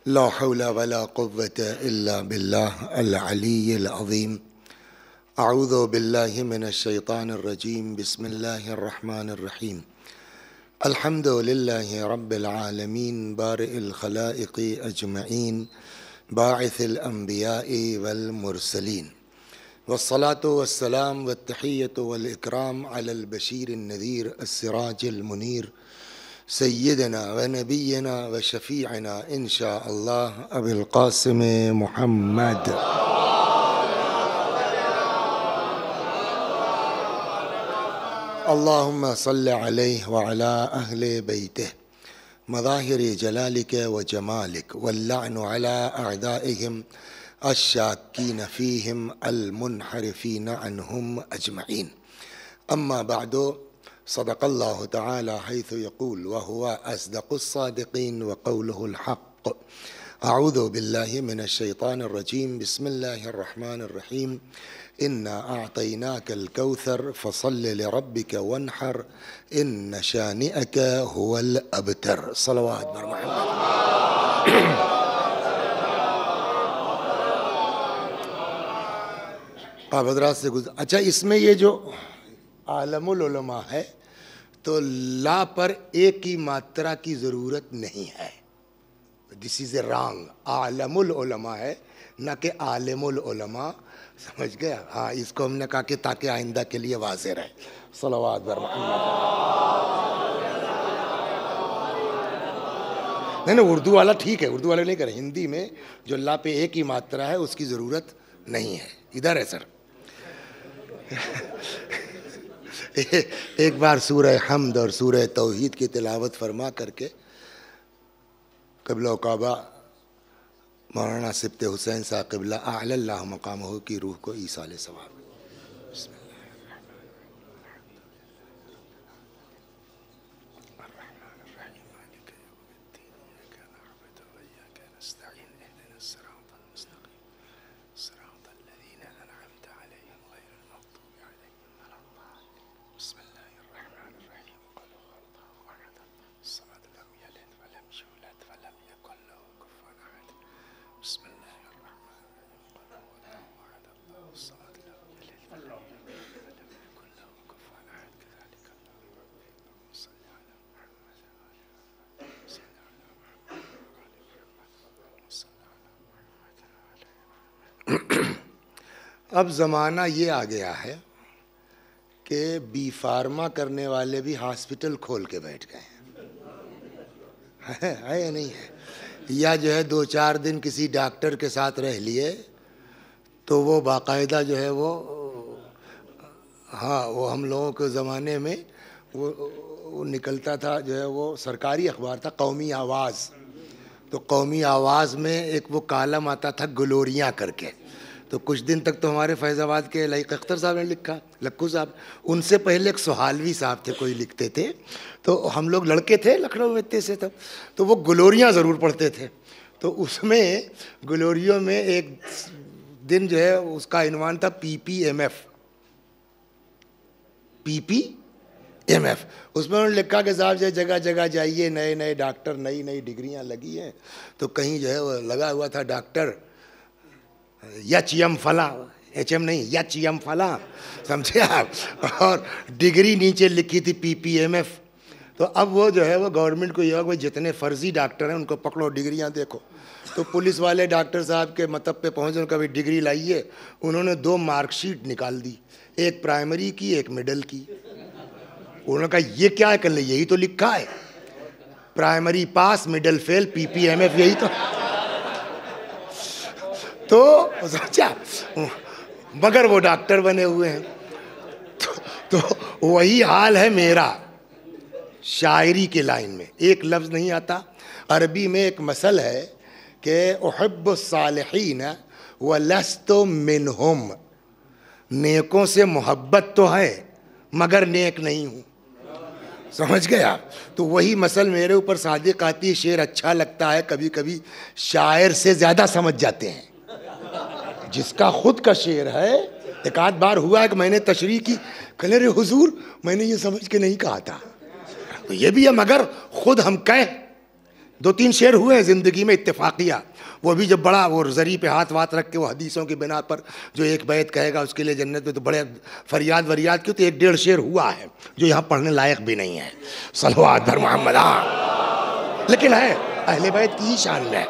لا حول ولا قوة إلا بالله العلي العظيم. أعوذ بالله من الشيطان الرجيم. بسم الله الرحمن الرحيم. الحمد لله رب العالمين بارئ الخلائق أجمعين باعث الأنبياء والمرسلين، والصلاة والسلام والتحية والإكرام على البشير النذير السراج المنير سيدنا ونبينا وشفيعنا إن شاء الله أبي القاسم محمد. اللهم صل عليه وعلى أهل بيته مظاهر جلالك وجمالك، واللعن على أعدائهم الشاكين فيهم المنحرفين عنهم أجمعين. أما بعد، صدق الله تعالى حيث يقول وهو أصدق الصادقين وقوله الحق. أعوذ بالله من الشيطان الرجيم. بسم الله الرحمن الرحيم. إنا أعطيناك الكوثر فصل لربك وانحر إن شانئك هو الأبتر. صلوات بر محمد. आप हज़रात से गुज़र। अच्छा, इसमें ये जो आलमुल उलमा है तो ला पर एक की मात्रा की ज़रूरत नहीं है। This is a wrong. आलमुल उलमा है न कि आलिमुल उलमा। समझ गया? हाँ, इसको हमने कहा कि ताकि आइंदा के लिए वाज़ेह रहे। सलावत बर मोहम्मद। नहीं, उर्दू वाला ठीक है, उर्दू वाले नहीं करें। हिंदी में जो ला पे एक ही मात्रा है उसकी ज़रूरत नहीं है। इधर है सर। एक बार सूरह हम्द और सूरह तौहीद की तिलावत फरमा करके क़िबला काबा मौलाना सिब्ते हुसैन साहब क़िबला अअल्लाह मक़ामहू की रूह को ईसाल सवाब। अब ज़माना ये आ गया है कि बी फार्मा करने वाले भी हॉस्पिटल खोल के बैठ गए हैं। है या नहीं है? या जो है 2-4 दिन किसी डॉक्टर के साथ रह लिए तो वो बाकायदा जो है वो, हाँ, वो हम लोगों के ज़माने में वो निकलता था जो है वो सरकारी अखबार था कौमी आवाज़। तो कौमी आवाज़ में एक वो कालम आता था ग्लोरियाँ करके। तो कुछ दिन तक तो हमारे फैज़ाबाद के लईक अख्तर साहब ने लिखा, लक्कू साहब। उनसे पहले एक सुहालवी साहब थे, कोई लिखते थे। तो हम लोग लड़के थे लखनऊ में इतने से तब, तो वो ग्लोरियाँ ज़रूर पढ़ते थे। तो उसमें ग्लोरियों में एक दिन जो है उसका इन्वान था PPMF। PPMF। उसमें उन्होंने लिखा कि साहब जो जगह जगह जाइए, नए नए डॉक्टर, नई नई डिग्रियाँ लगी हैं। तो कहीं जो है वो लगा हुआ था डॉक्टर यम फला, HM नहीं, यम फला, समझे आप? और डिग्री नीचे लिखी थी PPMF। तो अब वो जो है वो गवर्नमेंट को यह, जितने फर्जी डॉक्टर हैं उनको पकड़ो, डिग्रियां देखो। तो पुलिस वाले डॉक्टर साहब के मतब पे पहुँचे, उनका भी डिग्री लाइए। उन्होंने 2 मार्कशीट निकाल दी, एक प्राइमरी की, एक मिडिल की। उन्होंने कहा ये क्या है? कर ले, यही तो लिखा है, primary pass, middle fail, PPMF, यही तो सोचा, मगर वो डॉक्टर बने हुए हैं। तो वही हाल है मेरा शायरी के लाइन में। एक लफ्ज़ नहीं आता। अरबी में एक मसल है कि उहिब्बुस सालिहीन व लस्तु मिनहुम। नेकों से मोहब्बत तो है मगर नेक नहीं हूँ। समझ गया? तो वही मसल मेरे ऊपर सादिक आती है। शेर अच्छा लगता है, कभी कभी शायर से ज़्यादा समझ जाते हैं। जिसका खुद का शेर है, एक आध बार हुआ है कि मैंने तशरीह की, कहले रे हुजूर मैंने ये समझ के नहीं कहा था। तो ये भी है, मगर खुद हम कहें 2-3 शेर हुए हैं ज़िंदगी में इत्तेफाकिया, वो भी जब बड़ा वो ज़री पे हाथ वाथ रख के वो हदीसों की बिना पर जो एक बैत कहेगा उसके लिए जन्नत में, तो बड़े फरियाद वरियाद क्यों, तो 1-1.5 शेर हुआ है जो यहाँ पढ़ने लायक भी नहीं है। सलवात भर मोहम्मद, लेकिन है अहले बैत की ही शान में है।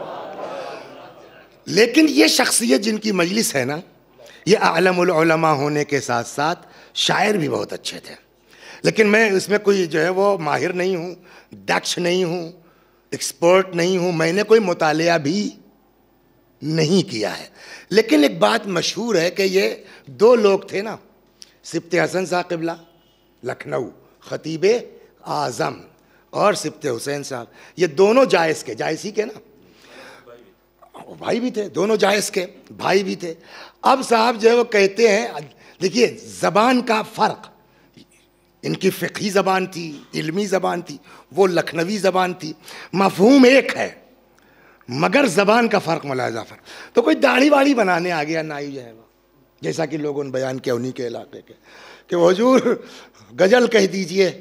लेकिन ये शख्सियत जिनकी मजलिस है ना, ये आलमुल उलमा होने के साथ साथ शायर भी बहुत अच्छे थे। लेकिन मैं इसमें कोई जो है वो माहिर नहीं हूँ, दक्ष नहीं हूँ, एक्सपर्ट नहीं हूँ, मैंने कोई मुतालिया भी नहीं किया है। लेकिन एक बात मशहूर है कि ये 2 लोग थे ना, सिब्त हसन साहब क़िबला लखनऊ, ख़तीब आज़म, और सिब्त हुसैन साहब, ये दोनों जायज़ के, जायसी के ना, भाई भी थे, दोनों जायज़ के भाई भी थे। अब साहब जो है वो कहते हैं, देखिए ज़बान का फ़र्क, इनकी फ़िक़ही ज़बान थी, इल्मी ज़बान थी, वो लखनवी ज़बान थी, मफ़हूम एक है मगर ज़बान का फ़र्क मुलाहिज़ा फ़र्क। तो कोई दाढ़ी वाड़ी बनाने आ गया नाई जो है वो, जैसा कि लोगों ने बयान किया उन्हीं के इलाके के, कि हुजूर गज़ल कह दीजिए,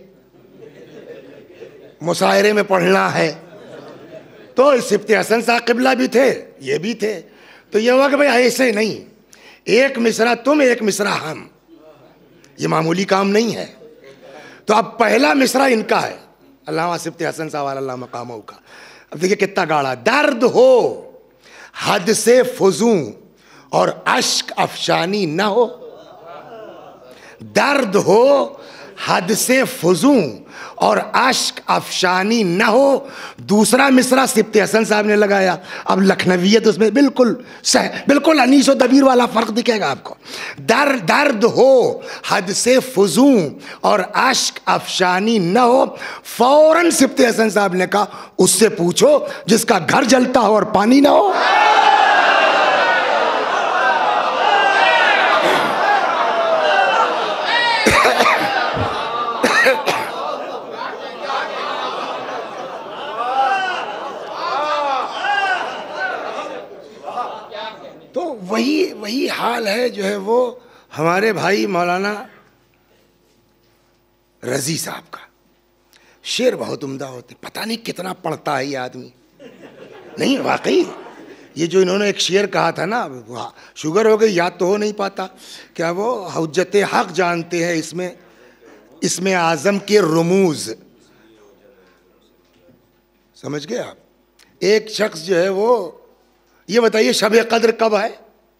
मुशायरे में पढ़ना है। तो सिब्त हसन साहब क़िबला भी थे, ये भी थे। तो ये हुआ कि भाई ऐसे नहीं, एक मिसरा तुम एक मिसरा हम, ये मामूली काम नहीं है। तो अब पहला मिसरा इनका है, अल्लामा सिब्त हसन साहब अल्लाह मकामहू का। अब देखिए कितना गाढ़ा, दर्द हो हद से फुजू और अश्क अफशानी न हो, दर्द हो हद से फुजू और अश्क अफशानी न हो। दूसरा मिसरा सिब्त हसन साहब ने लगाया, अब लखनवीयत उसमें बिल्कुल अनीस और दबीर वाला फ़र्क दिखेगा आपको। दर्द हो हद से फुजू और अश्क अफशानी न हो। फ़ौरन सिब्त हसन साहब ने कहा, उससे पूछो जिसका घर जलता हो और पानी ना हो। तो वही हाल है जो है वो हमारे भाई मौलाना रज़ी साहब का। शेर बहुत उम्दा होते, पता नहीं कितना पढ़ता है ये आदमी। नहीं वाकई, ये जो इन्होंने एक शेर कहा था ना, शुगर हो गई याद तो हो नहीं पाता, क्या वो हुज्जत हक जानते हैं इसमें आज़म के रुमूज़, समझ गए आप। एक शख्स जो है वो, ये बताइए शब कद्र कब है?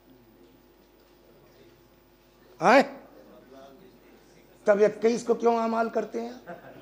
आए तब 21 को क्यों अमाल करते हैं?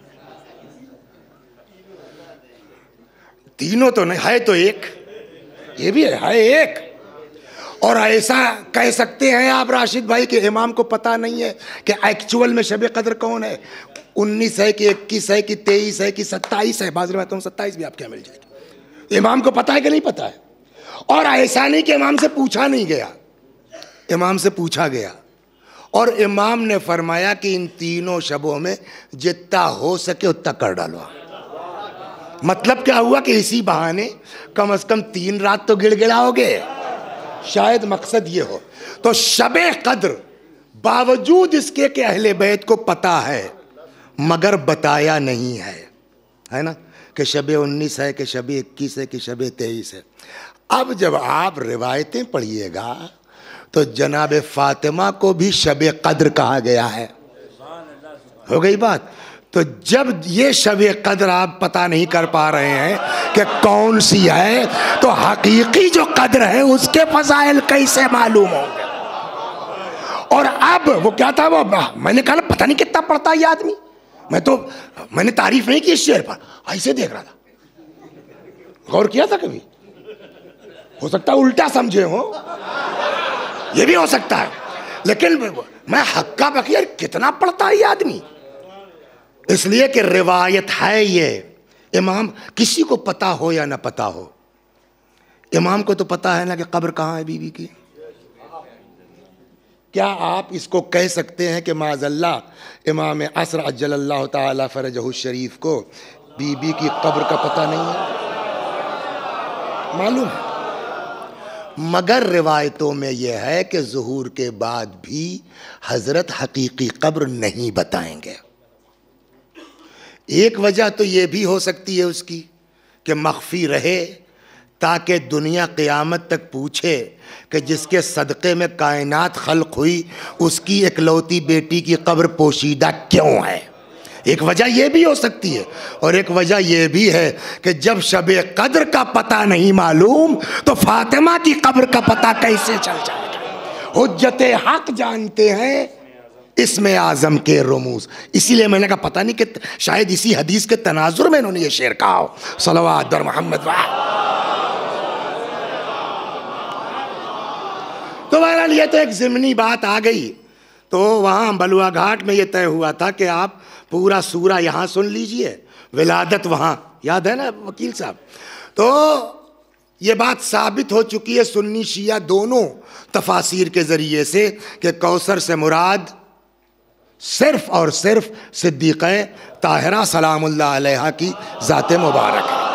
तीनों तो नहीं है, तो एक ये भी है एक। और ऐसा कह सकते हैं आप राशिद भाई कि इमाम को पता नहीं है कि एक्चुअल में शब कद्र कौन है, 19 है कि 21 है कि 23 है कि 27 है। बाज़ रिवायतों में 27 भी आपके यहाँ मिल जाएगी। इमाम को पता है कि नहीं पता है? और ऐसा नहीं कि इमाम से पूछा नहीं गया, इमाम से पूछा गया और इमाम ने फरमाया कि इन तीनों शबों में जितना हो सके उतना कर डालो। मतलब क्या हुआ कि इसी बहाने कम से कम 3 रात तो गिड़गिड़ाओगे, शायद मकसद ये हो। तो शबे कद्र बावजूद इसके कि अहले बैत को पता है मगर बताया नहीं है ना, कि शबे 19 है कि शबे 21 है कि शबे 23 है। अब जब आप रिवायतें पढ़िएगा तो जनाब फातिमा को भी शबे कद्र कहा गया है। हो गई बात। तो जब ये शबे कद्र आप पता नहीं कर पा रहे हैं कि कौन सी है, तो हकीकी जो कद्र है उसके फजाइल कैसे मालूम होंगे? और अब वो क्या था, वो मैंने कहा पता नहीं कितना पढ़ता है ये आदमी। मैंने तारीफ नहीं की इस शेर पर, ऐसे देख रहा था, गौर किया था कभी? हो सकता है उल्टा समझे हो, ये भी हो सकता है, लेकिन मैं हक्का बकी यार कितना पढ़ता है ये आदमी। इसलिए कि रिवायत है ये, इमाम किसी को पता हो या ना पता हो, इमाम को तो पता है ना कि कब्र कहाँ है बीवी की। क्या आप इसको कह सकते हैं कि माज़अल्लाह इमाम असर अज्जलल्लाहु ताला फरजहु शरीफ को बीबी की कब्र का पता नहीं है? मालूम है, मगर रिवायतों में यह है कि ज़ुहूर के बाद भी हज़रत हकीकी कब्र नहीं बताएंगे। एक वजह तो ये भी हो सकती है उसकी कि मख्फी रहे, ताकि दुनिया क़यामत तक पूछे कि जिसके सदक़े में कायनात खल्क़ हुई उसकी इकलौती बेटी की कब्र पोशीदा क्यों है। एक वजह यह भी हो सकती है, और एक वजह यह भी है कि जब शब कद्र का पता नहीं मालूम तो फातिमा की कब्र का पता कैसे चल जाएगा। हुज्जत हक जानते हैं इसमें आज़म के रुमूज़। इसीलिए मैंने कहा पता नहीं कि शायद इसी हदीस के तनाजुर में इन्होंने ये शेर कहा हो, सलवात बर मोहम्मद। तो बहरहाल ये तो एक ज़िमनी बात आ गई। तो वहाँ बलुआ घाट में ये तय हुआ था कि आप पूरा सूरा यहाँ सुन लीजिए, विलादत वहाँ, याद है ना वकील साहब। तो ये बात साबित हो चुकी है सुन्नी शिया दोनों तफासिर के ज़रिए से कि कौसर से मुराद सिर्फ़ और सिर्फ सिद्दीक़ा ताहिरा सलामुल्लाह अलैहा की ज़ात मुबारक है।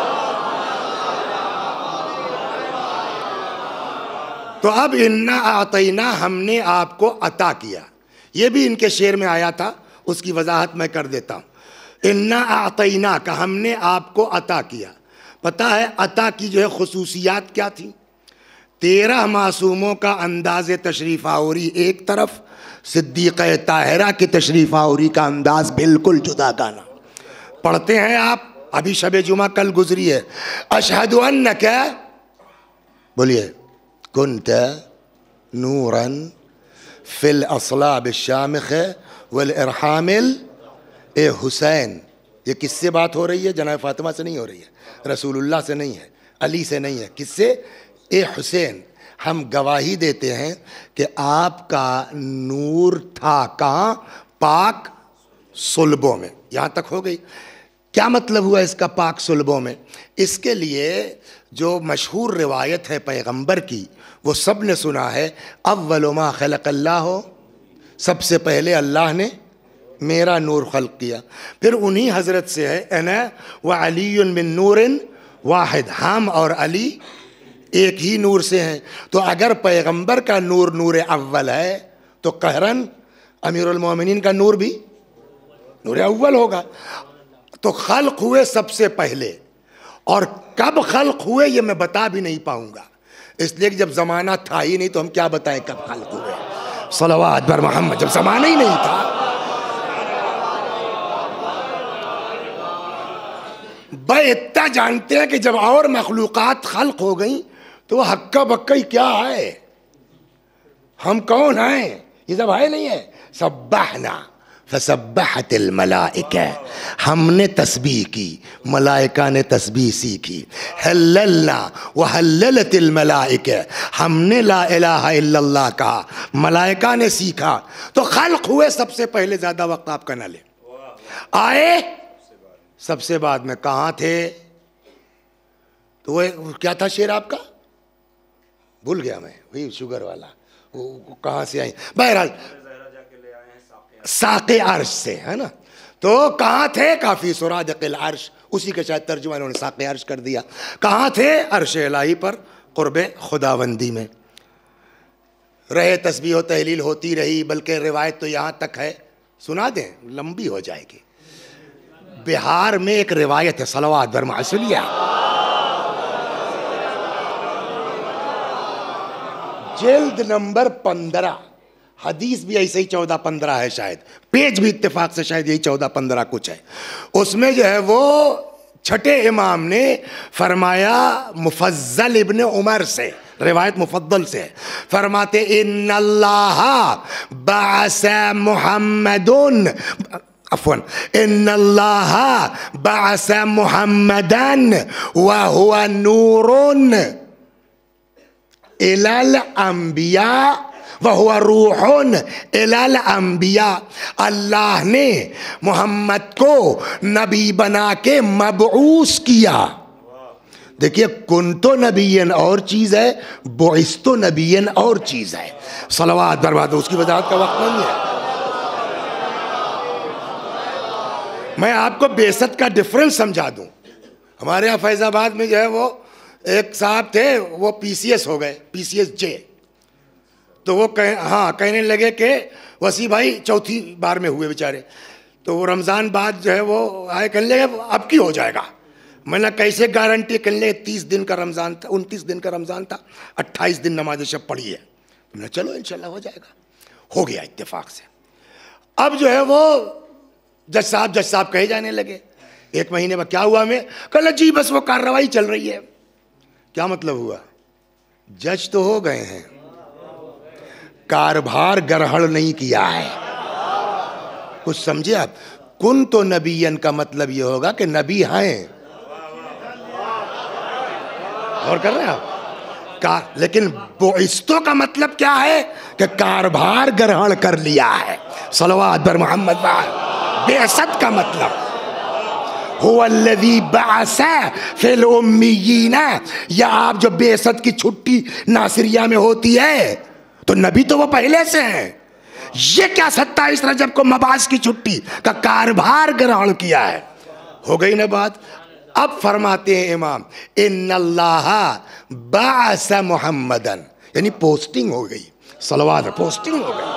तो अब इन्ना आतैना हमने आपको अता किया, ये भी इनके शेर में आया था, उसकी वजाहत मैं कर देता हूँ। इन्ना आतैना का हमने आपको अता किया। पता है अता की जो है खुसूसियात क्या थी? 13 मासूमों का अंदाज़ तशरीफ़ आवरी एक तरफ, सिद्दीक़ा ताहिरा की तशरीफ़ आवरी का अंदाज़ बिल्कुल जुदा गाना। पढ़ते हैं आप, अभी शब जुमा कल गुजरी है, अशहदु अन्नका, बोलिए, कुन्त नूरन फिल असलाब शामिख़ वल इरहामिल ए हुसैन। ये किससे बात हो रही है? जनाब फातिमा से नहीं हो रही है, रसूलुल्लाह से नहीं है, अली से नहीं है, किससे? ए हुसैन, हम गवाही देते हैं कि आपका नूर था कहाँ? पाक सुलबों में। यहाँ तक हो गई। क्या मतलब हुआ इसका पाक सुलबों में? इसके लिए जो मशहूर रिवायत है पैगंबर की वो सब ने सुना है, अव्वलु मा खलक़ल्लाहु, सबसे पहले अल्लाह ने मेरा नूर खल्क़ किया। फिर उन्हीं हज़रत से है, अना व अलीयुन मिन नूरिन वाहिद, हम और अली एक ही नूर से हैं। तो अगर पैगंबर का नूर नूर अव्वल है तो कहरन अमीरुल मोमिनीन का नूर भी नूर अव्वल होगा। तो खल्क़ हुए सबसे पहले, और कब खल्क़ हुए ये मैं बता भी नहीं पाऊंगा, इसलिए कि जब ज़माना था ही नहीं तो हम क्या बताएं कब खल्क़ हुए। सलवात बर मोहम्मद, जब ज़माना ही नहीं था। भाई इतना जानते हैं कि जब और मखलूक़ात खल्क़ हो गई तो वह हक्का बक्का ही क्या है, हम कौन हैं, ये सब है नहीं है। सब्बहना फसब्बहतिल मलाइका, हमने तस्बीह की, मलाइका ने तस्बीह सीखी। हल्ललना व हल्ललतिल मलाइका, हमने ला इलाहा इल्लल्लाह कहा, मलाइका ने सीखा। तो खल्क़ हुए सबसे पहले, ज़्यादा वक्त आपका न ले, आए सबसे बाद में। कहाँ थे? तो वो क्या था शेर आपका, भूल गया मैं, वही शुगर वाला, वो कहाँ से आई? बहरहाल साक़े अर्श से, है ना। तो कहाँ थे? काफ़ी सुरादिक़िल अर्श, उसी के शायद तर्जुमा इन्होंने साक़े अर्श कर दिया। कहाँ थे? अर्श इलाही पर, क़ुर्बे खुदावंदी में रहे। तस्बीह व तहलील होती रही, बल्कि रिवायत तो यहाँ तक है, सुना दें, लंबी हो जाएगी। बिहार में एक रिवायत है, सलवात बर मोहम्मद, जिल्द नंबर 15, हदीस भी ऐसे ही 14-15 है, शायद पेज भी इत्तेफाक से शायद यही 14-15 कुछ है। उसमें जो है वो छठे इमाम ने फरमाया, मुफज्जल इब्न उमर से रिवायत, मुफद्दल से फरमाते, इन्नल्लाह बअस मुहम्मदुन, अफ़वन, इन्नल्लाह बअस मुहम्मदन व हुवा नूरुन इलल अंबिया व हुवा रूहुन इलल अंबिया। अल्लाह ने मोहम्मद को नबी बना के मबऊस किया। देखिए, कुन्तो नबीयन और चीज़ है, बुइस्तो नबीयन और चीज़ है। सलवात बर्बाद, उसकी वजाहत का वक्त नहीं है। मैं आपको बेसत का डिफरेंस समझा दूं। हमारे यहाँ फैज़ाबाद में जो है वो एक साहब थे, वो PCS हो गए, PCS J। तो वो कहने लगे कि वसी भाई चौथी बार में हुए बेचारे। तो वो रमज़ान बाद जो है वो आए, कहने लगे अब की हो जाएगा, मैंने कैसे गारंटी कर ले? 30 दिन का रमज़ान था, 29 दिन का रमज़ान था, 28 दिन नमाज शब पढ़ी है। मैंने चलो इंशाल्लाह हो जाएगा। हो गया इत्तेफाक से। अब जो है वो जज साहब कहे जाने लगे। 1 महीने में क्या हुआ? मैं कल जी बस वो कार्रवाई चल रही है। क्या मतलब हुआ? जज तो हो गए हैं, कारभार ग्रहण नहीं किया है। कुछ समझे आप? कुन तो नबीयन का मतलब ये होगा कि नबी हैं, और कर रहे हैं आप लेकिन बुइस्तों का मतलब क्या है कि कारभार ग्रहण कर लिया है। सलवात बर मोहम्मद। बेअसत का मतलब हुवल्लज़ी बअसा फिल उम्मियीना, या आप जो बेअसत की छुट्टी नासिरिया में होती है तो नबी तो वो पहले से हैं। ये क्या 27 रजब को मबास की छुट्टी का कारभार ग्रहण किया है? हो गई ना बात। अब फरमाते हैं इमाम, इन्नल्लाह बअसा मुहम्मदन, यानी पोस्टिंग हो गई। सलवात, पोस्टिंग हो गई।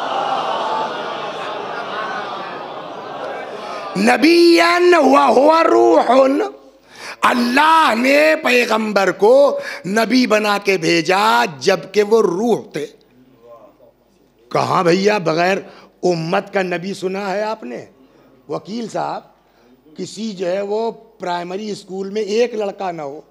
नबियन व हुवा रूहुन, अल्लाह ने पैगंबर को नबी बना के भेजा जबकि वो रूह थे। कहाँ भैया बगैर उम्मत का नबी सुना है आपने? वकील साहब, किसी जो है वो प्राइमरी स्कूल में एक लड़का ना हो,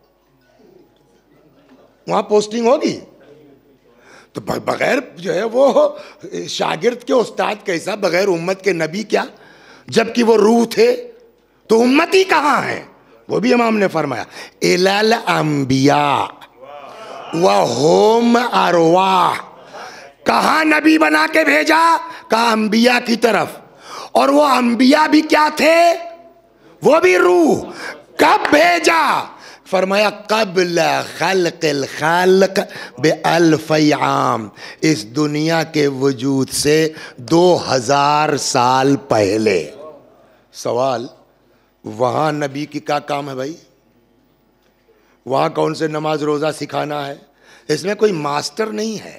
वहां पोस्टिंग होगी? तो बगैर जो है वो शागिर्द के उस्ताद कैसा, बगैर उम्मत के नबी क्या? जबकि वो रूह थे तो उम्मती कहाँ है? वो भी इमाम ने फरमाया, इलल अंबिया व होम अरवाह। कहाँ नबी बना के भेजा? कहा अंबिया की तरफ। और वो अंबिया भी क्या थे? वो भी रूह। कब भेजा? फरमाया क़ब्ल ख़ल्क़िल ख़ालिक़ बिअल्फ़ि आम, इस दुनिया के वजूद से 2000 साल पहले। सवाल, वहाँ नबी की क्या काम है भाई? वहाँ कौन से नमाज रोज़ा सिखाना है? इसमें कोई मास्टर नहीं है।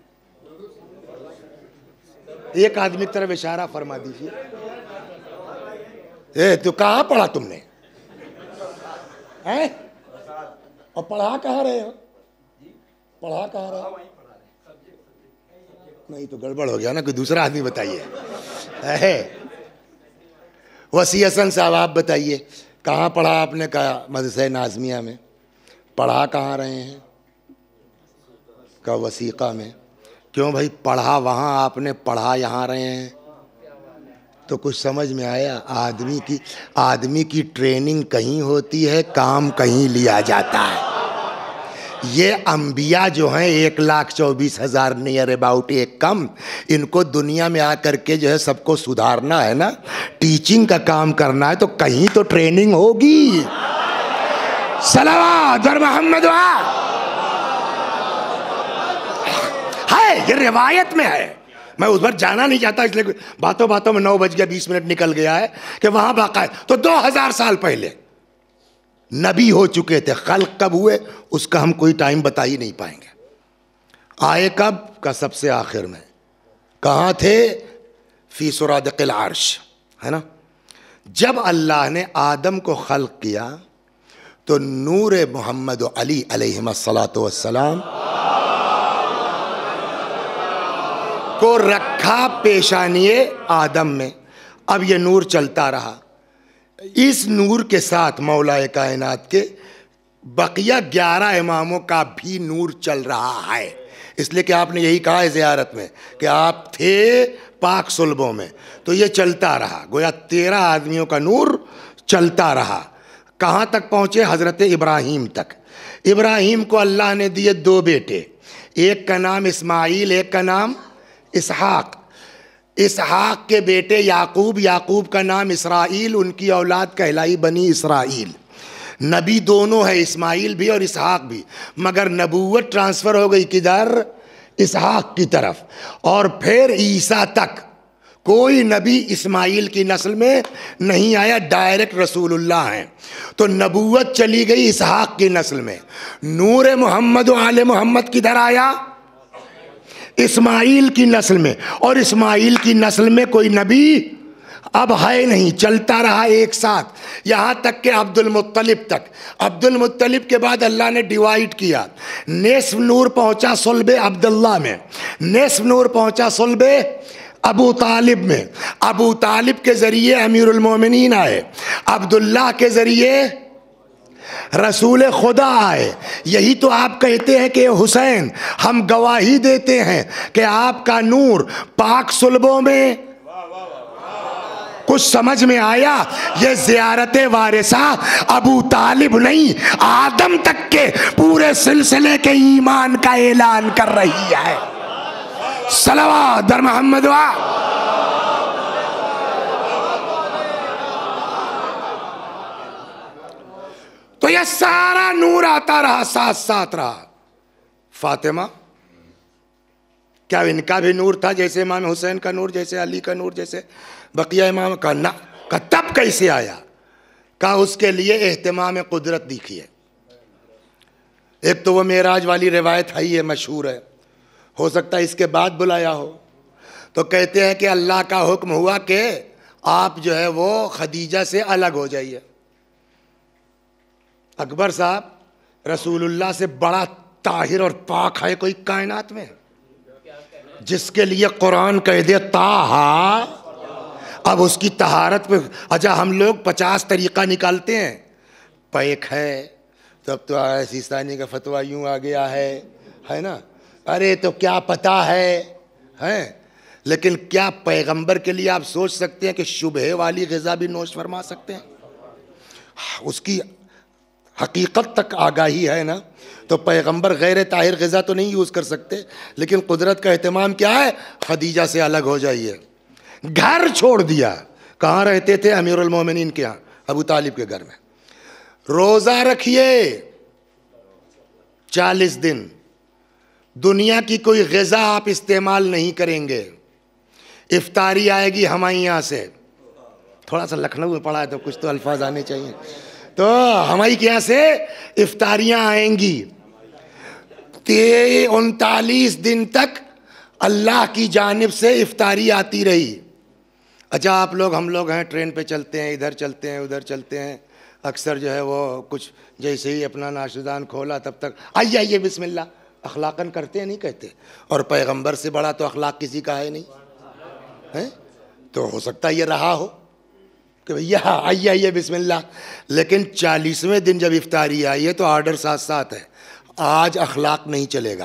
एक आदमी की तरफ इशारा फरमा दीजिए। ए तो कहाँ पढ़ा तुमने? हैं? और पढ़ा कहाँ रहे हो? पढ़ा कहाँ रहे हो? नहीं तो गड़बड़ हो गया ना, कोई दूसरा आदमी बताइए। वसी हसन साहब आप बताइए, कहाँ पढ़ा आपने? कहा मदरसा नाज़मिया में। पढ़ा कहाँ रहे हैं? का वसीक़ा में। क्यों भाई पढ़ा वहाँ आपने, पढ़ा यहाँ रहे हैं? तो कुछ समझ में आया? आदमी की ट्रेनिंग कहीं होती है, काम कहीं लिया जाता है। ये अंबिया जो हैं 1,24,000 नियर अबाउट, एक कम, इनको दुनिया में आकर के जो है सबको सुधारना है ना, टीचिंग का काम करना है, तो कहीं तो ट्रेनिंग होगी। सलावत और मोहम्मद है, ये रिवायत में है। मैं उस पर जाना नहीं चाहता, इसलिए बातों बातों में 9 बज गया 20 मिनट निकल गया है कि वहां बाकायदा तो 2000 साल पहले नबी हो चुके थे। खल्क कब हुए उसका हम कोई टाइम बता ही नहीं पाएंगे। आए कब का? सबसे आखिर में। कहाँ थे? फी सुरादिक़िल अर्श, है ना। जब अल्लाह ने आदम को खल्क किया तो नूर मोहम्मद अली अलैहिस्सलातु वस्सलाम को रखा पेशानिए आदम में। अब ये नूर चलता रहा। इस नूर के साथ मौलाए कायनात के बकिया 11 इमामों का भी नूर चल रहा है। इसलिए कि आपने यही कहा है ज़ियारत में कि आप थे पाक सुलबों में, तो ये चलता रहा। गोया 13 आदमियों का नूर चलता रहा। कहाँ तक पहुँचे? हज़रत इब्राहीम तक। इब्राहीम को अल्लाह ने दिए 2 बेटे, एक का नाम इस्माइल, एक का नाम इसहाक। इसहाक के बेटे याकूब, याकूब का नाम इसराइल, उनकी औलाद कहलाई बनी इसराइल। नबी दोनों है, इस्माइल भी और इसहाक भी, मगर नबूवत ट्रांसफ़र हो गई किधर? इसहाक की तरफ। और फिर ईसा तक कोई नबी इस्माइल की नस्ल में नहीं आया, डायरेक्ट रसूलुल्लाह हैं। तो नबूवत चली गई इसहाक की नस्ल में। नूर मोहम्मद व आले मोहम्मद किधर आया? इस्माइल की नस्ल में। और इस्माइल की नस्ल में कोई नबी अब है नहीं, चलता रहा एक साथ यहाँ तक कि अब्दुल मुत्तलिब तक। अब्दुल मुत्तलिब के बाद अल्लाह ने डिवाइड किया, नेस्फ नूर पहुंचा सुल्बे अब्दुल्ला में, नेस्फ नूर पहुंचा सुल्बे अबू तालिब में, अबू तालिब के जरिए अमीरुल मोमिनीन आए, अब्दुल्ला के जरिए रसूल खुदा आए। यही तो आप कहते हैं कि हुसैन, हम गवाही देते हैं कि आपका नूर पाक सुल्बों में। कुछ समझ में आया? ये ज़ियारत वारिसा अबू तालिब नहीं, आदम तक के पूरे सिलसिले के ईमान का ऐलान कर रही है। सलवात दर मोहम्मद वा। तो यह सारा नूर आता रहा, साथ साथ रहा। फातिमा, क्या इनका भी नूर था जैसे इमाम हुसैन का नूर, जैसे अली का नूर, जैसे बकिया इमाम का? ना। का तब कैसे आया? का उसके लिए एहतिमाम कुदरत दिखिए। एक तो वो मेराज वाली रिवायत है, ये मशहूर है, हो सकता है इसके बाद बुलाया हो। तो कहते हैं कि अल्लाह का हुक्म हुआ कि आप जो है वो खदीजा से अलग हो जाइए। अकबर साहब, रसूलुल्लाह से बड़ा ताहिर और पाक है कोई कायनात में, जिसके लिए कुरान कह दे ताहा। अब उसकी तहारत पे अच्छा हम लोग 50 तरीक़ा निकालते हैं। पैक है तब तो सिस्तानी का फतवा यूँ आ गया है ना? अरे तो क्या पता है? लेकिन क्या पैगंबर के लिए आप सोच सकते हैं कि शुबह वाली ग़िज़ा भी नोश फरमा सकते हैं? उसकी हकीकत तक आगाही है ना। तो पैगंबर गैर ताहिर ग़िज़ा तो नहीं यूज़ कर सकते, लेकिन कुदरत का एहतमाम क्या है? खदीजा से अलग हो जाइए। घर छोड़ दिया। कहाँ रहते थे? अमीरुल मोमिनीन के यहाँ, अबू तालिब के घर में। रोज़ा रखिए 40 दिन, दुनिया की कोई ग़िज़ा आप इस्तेमाल नहीं करेंगे। इफ्तारी आएगी हमारे यहाँ से, थोड़ा सा लखनऊ में पढ़ा है तो कुछ तो अल्फाज आने चाहिए। तो हमारे यहाँ से इफ्तारियाँ आएंगी। 39 दिन तक अल्लाह की जानिब से इफ्तारी आती रही। अच्छा आप लोग, हम लोग हैं, ट्रेन पे चलते हैं, इधर चलते हैं उधर चलते हैं, अक्सर जो है वो कुछ जैसे ही अपना नाश्तान खोला तब तक आइए आइए बिस्मिल्लाह, अखलाकन करते हैं नहीं कहते? और पैगंबर से बड़ा तो अखलाक किसी का है नहीं है? तो हो सकता है ये रहा हो कि भैया आइए आइए बिस्मिल्लाह। लेकिन 40वें दिन जब इफ्तारी आई है तो आर्डर साथ साथ है, आज अखलाक नहीं चलेगा।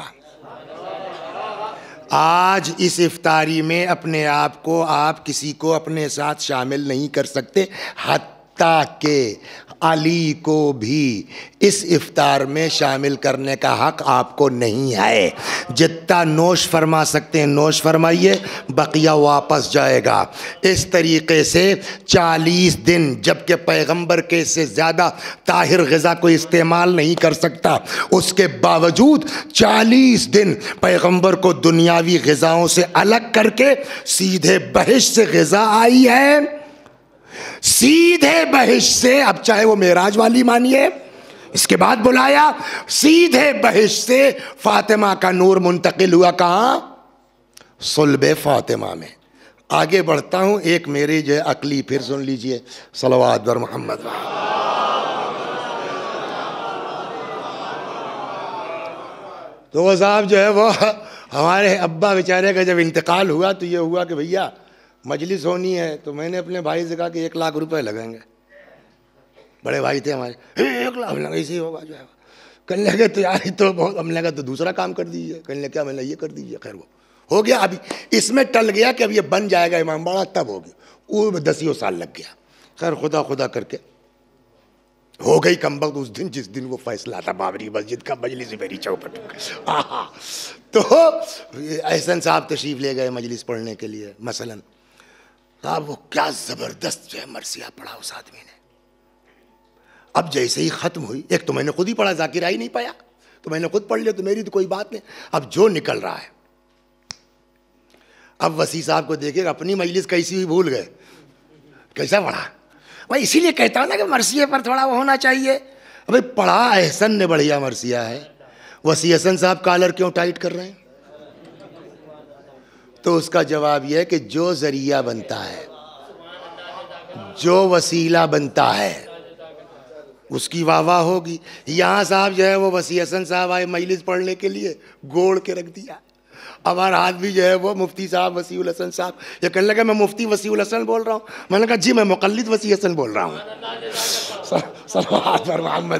आज इस इफ्तारी में अपने आप को, आप किसी को अपने साथ शामिल नहीं कर सकते, हत्ता के अली को भी इस इफ्तार में शामिल करने का हक आपको नहीं है। जितना नोश फरमा सकते हैं नोश फरमाइए, बकिया वापस जाएगा। इस तरीके से 40 दिन, जबकि पैगंबर के से ज़्यादा ताहिर ग़िज़ा को इस्तेमाल नहीं कर सकता, उसके बावजूद 40 दिन पैगंबर को दुनियावी ग़िज़ाओं से अलग करके सीधे बहिश्त से ग़िज़ा आई है, सीधे बहिश्त से। अब चाहे वो मेराज वाली मानिए, इसके बाद बुलाया, सीधे बहिश्त से फातिमा का नूर मुंतकिल हुआ कहाँ? सुल्बे फातिमा में। आगे बढ़ता हूँ, एक मेरी जो अकली फिर सुन लीजिए, सलवात बर मोहम्मद। तो वो साहब जो है वो हमारे अब्बा बेचारे का जब इंतकाल हुआ तो ये हुआ कि भैया मजलिस होनी है। तो मैंने अपने भाई से कहा कि 1 लाख रुपए लगेंगे। बड़े भाई थे हमारे, 1 लाख लगा, ऐसे ही होगा जो है। कहने लगे तो यार तो बहुत, हमने कहा तो दूसरा काम कर दीजिए। कहने लगे क्या? मैंने ये कर दीजिए। खैर वो हो गया, अभी इसमें टल गया कि अब ये बन जाएगा इमाम बाड़ा, तब हो गया। वो 10 साल लग गया। खैर खुदा खुदा करके हो गई कमबख्त उस दिन जिस दिन वो फैसला था बाबरी मस्जिद का, मजलिस मेरी चौपट। तो एहसन साहब तशरीफ़ ले गए मजलिस पढ़ने के लिए मसलन। साहब वो क्या ज़बरदस्त जो है मरसिया पढ़ा उस आदमी ने। अब जैसे ही ख़त्म हुई, एक तो मैंने खुद ही पढ़ा, जाकिर आ ही नहीं पाया, तो मैंने खुद पढ़ लिया, तो मेरी तो कोई बात नहीं। अब जो निकल रहा है, अब वसी साहब को देखिएगा, अपनी मजलिस कैसी हुई भूल गए, कैसा पढ़ा। भाई इसीलिए कहता हूँ ना कि मरसिया पर थोड़ा वो होना चाहिए। अबे पढ़ा एहसन ने बढ़िया मरसिया है, वसी हसन साहब कॉलर क्यों टाइट कर रहे हैं? तो उसका जवाब यह है कि जो ज़रिया बनता है, जो वसीला बनता है उसकी वाह वाह होगी। यहाँ साहब जो है वो वसी हसन साहब आए मजलिस पढ़ने के लिए, गोड़ के रख दिया। हमारा हाथ भी जो है वो मुफ्ती साहब वसीउल हसन साहब, ये कहने लगा मैं मुफ्ती वसीउल हसन बोल रहा हूँ। मैंने कहा जी मैं मुकल्लिद वसी हसन बोल रहा हूँ। सल्लल्लाहु अलैहि मोहम्मद।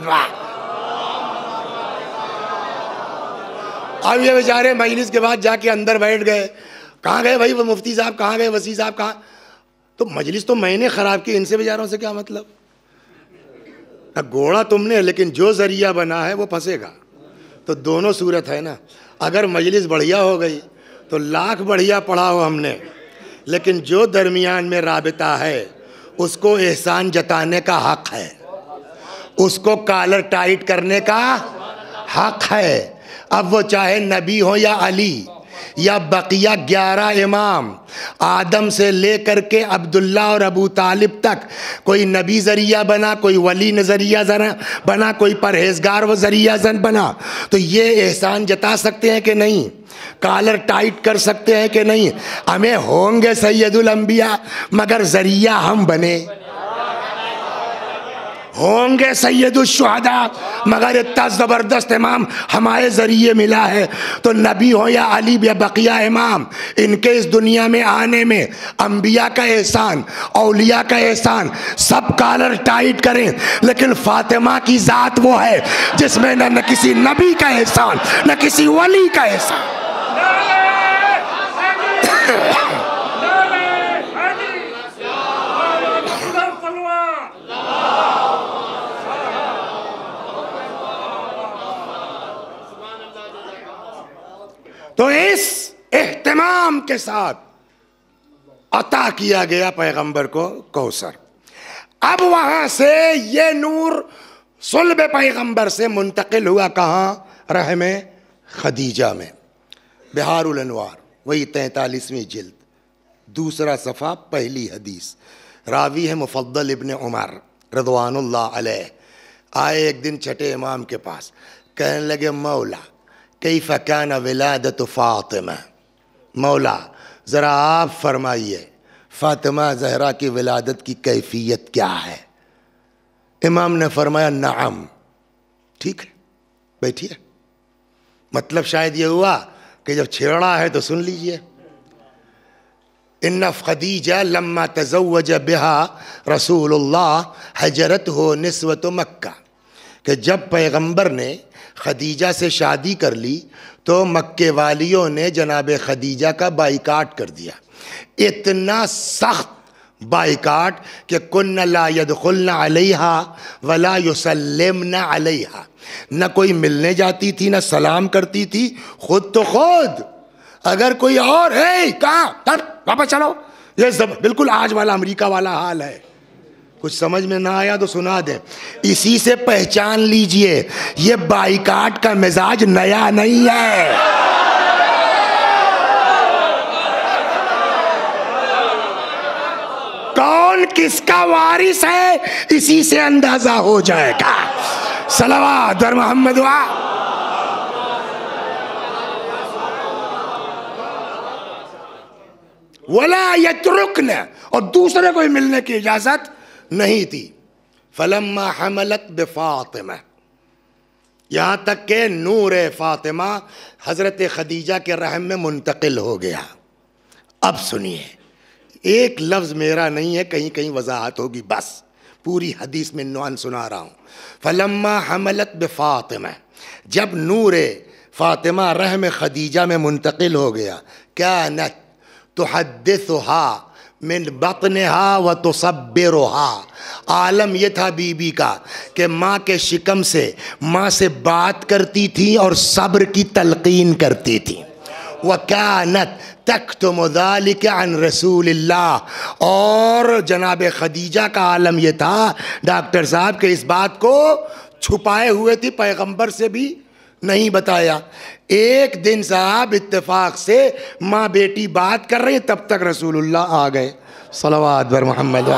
अब ये बेचारे मजलिस के बाद जाके अंदर बैठ गए। कहाँ गए भाई वो मुफ्ती साहब, कहाँ गए वसी साहब, कहाँ? तो मजलिस तो मैंने ख़राब की, इनसे बेचारों से क्या मतलब? घोड़ा तुमने, लेकिन जो जरिया बना है वो फंसेगा। तो दोनों सूरत है ना। अगर मजलिस बढ़िया हो गई तो लाख बढ़िया पढ़ा हो हमने, लेकिन जो दरमियान में राबिता है उसको एहसान जताने का हक है, उसको कॉलर टाइट करने का हक है। अब वो चाहे नबी हो या अली या बकिया 11 इमाम, आदम से लेकर के अब्दुल्ला और अबू तालिब तक, कोई नबी ज़रिया बना, कोई वली नज़रिया बना, कोई परहेजगार व ज़रिया बना, तो ये एहसान जता सकते हैं कि नहीं? कॉलर टाइट कर सकते हैं कि नहीं? हमें होंगे सैयदुल अंबिया मगर ज़रिया हम बने, होंगे सैयदुल शुहदा मगर इतना ज़बरदस्त इमाम हमारे ज़रिए मिला है। तो नबी हो या अली या बकिया इमाम, इनके इस दुनिया में आने में अंबिया का एहसान, औलिया का एहसान, सब कॉलर टाइट करें, लेकिन फातिमा की ज़ात वो है जिसमें न किसी नबी का एहसान न किसी वली का एहसान। तो इस एहतमाम के साथ अता किया गया पैगंबर को कौसर। अब वहां से ये नूर सुल्ब पैगंबर से मुंतकिल हुआ कहाँ? रहमे खदीजा में। बिहारुल अनवार, वही 43वीं जिल्द, दूसरा सफ़ा, पहली हदीस। रावी है मुफद्दल इब्न उमर रज़वानुल्लाह अलैह। आए एक दिन छठे इमाम के पास, कहने लगे मौला कैफ़ कान विलादत फ़ातिमा, मौला ज़रा आप फरमाइए फ़ातिमा ज़हरा की विलादत की कैफियत क्या है? इमाम ने फरमाया नअम, ठीक है बैठिए। मतलब शायद ये हुआ कि जब छेड़ा है तो सुन लीजिए। इन्ना खदीजा लम्मा तज़व्वज बिहा रसूलुल्लाह हजरत हो निस्वत मक्का, कि जब पैगंबर ने खदीजा से शादी कर ली तो मक्के वालियों ने जनाब खदीजा का बाइकाट कर दिया। इतना सख्त बाइकाट कि कुन्ना ला यदखुलना अलैहा वला युसल्लिमना अलैहा, न कोई मिलने जाती थी न सलाम करती थी, खुद तो खुद अगर कोई और है कहाँ वापस चलो। ये बिल्कुल आज वाला अमेरिका वाला हाल है। कुछ समझ में ना आया तो सुना दें। इसी से पहचान लीजिए ये बाइकाट का मिजाज नया नहीं है। कौन किसका वारिस है इसी से अंदाजा हो जाएगा। सलवात और मोहम्मद वा। वला यत्रुकन, और दूसरे को मिलने की इजाजत नहीं थी। फलम्मा हमलत बिफातिमा, यहाँ तक के नूर फातिमा हज़रत खदीजा के रहम में मुंतकिल हो गया। अब सुनिए, एक लफ्ज़ मेरा नहीं है, कहीं कहीं वजाहत होगी, बस पूरी हदीस में नौन सुना रहा हूँ। फलम्मा हमलत बिफातिमा, जब नूर फातिमा रहम खदीजा में मुंतकिल हो गया, कानत तुहद्दिसुहा मिन बतनहा व तुसब्बिरुहा, आलम ये था बीबी का कि माँ के शिकम से माँ से बात करती थी और सब्र की तलकीन करती थी। व कानत तक्तुमु ज़ालिका अन रसूलिल्लाह, और जनाब खदीजा का आलम ये था डॉक्टर साहब के इस बात को छुपाए हुए थी, पैगंबर से भी नहीं बताया। एक दिन साहब इत्तेफाक से माँ बेटी बात कर रही, तब तक रसूलुल्लाह आ गए। सलवात बर मोहम्मद।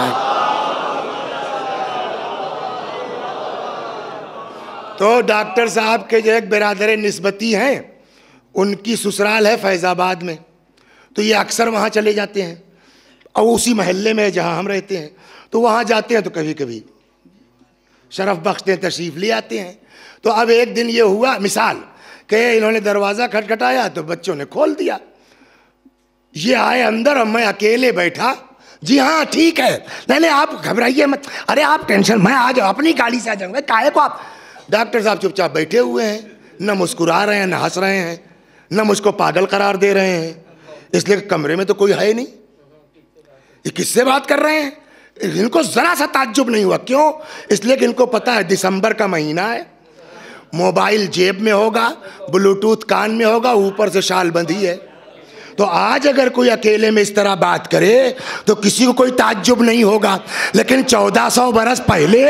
तो डॉक्टर साहब के जो एक बिरादर निस्बती हैं, उनकी ससुराल है फैज़ाबाद में, तो ये अक्सर वहाँ चले जाते हैं। और उसी मोहल्ले में जहाँ हम रहते हैं, तो वहाँ जाते हैं तो कभी कभी शरफ बख्शते हैं, तशरीफ़ ले आते हैं। तो अब एक दिन ये हुआ, मिसाल कि इन्होंने दरवाज़ा खटखटाया तो बच्चों ने खोल दिया। ये आए अंदर और मैं अकेले बैठा। जी हाँ ठीक है, नहीं नहीं आप घबराइए मत, अरे आप टेंशन, मैं आ जाओ, अपनी गाड़ी से आ जाऊँगा, काहे को आप। डॉक्टर साहब चुपचाप बैठे हुए हैं, न मुस्कुरा रहे हैं, न हंस रहे हैं, न मुझको पागल करार दे रहे हैं, इसलिए कमरे में तो कोई है नहीं। ये किससे बात कर रहे हैं? इनको ज़रा सा ताज्जुब नहीं हुआ। क्यों? इसलिए कि इनको पता है दिसंबर का महीना है, मोबाइल जेब में होगा, ब्लूटूथ कान में होगा, ऊपर से शाल बंधी है। तो आज अगर कोई अकेले में इस तरह बात करे तो किसी को कोई ताज्जुब नहीं होगा। लेकिन 1400 बरस पहले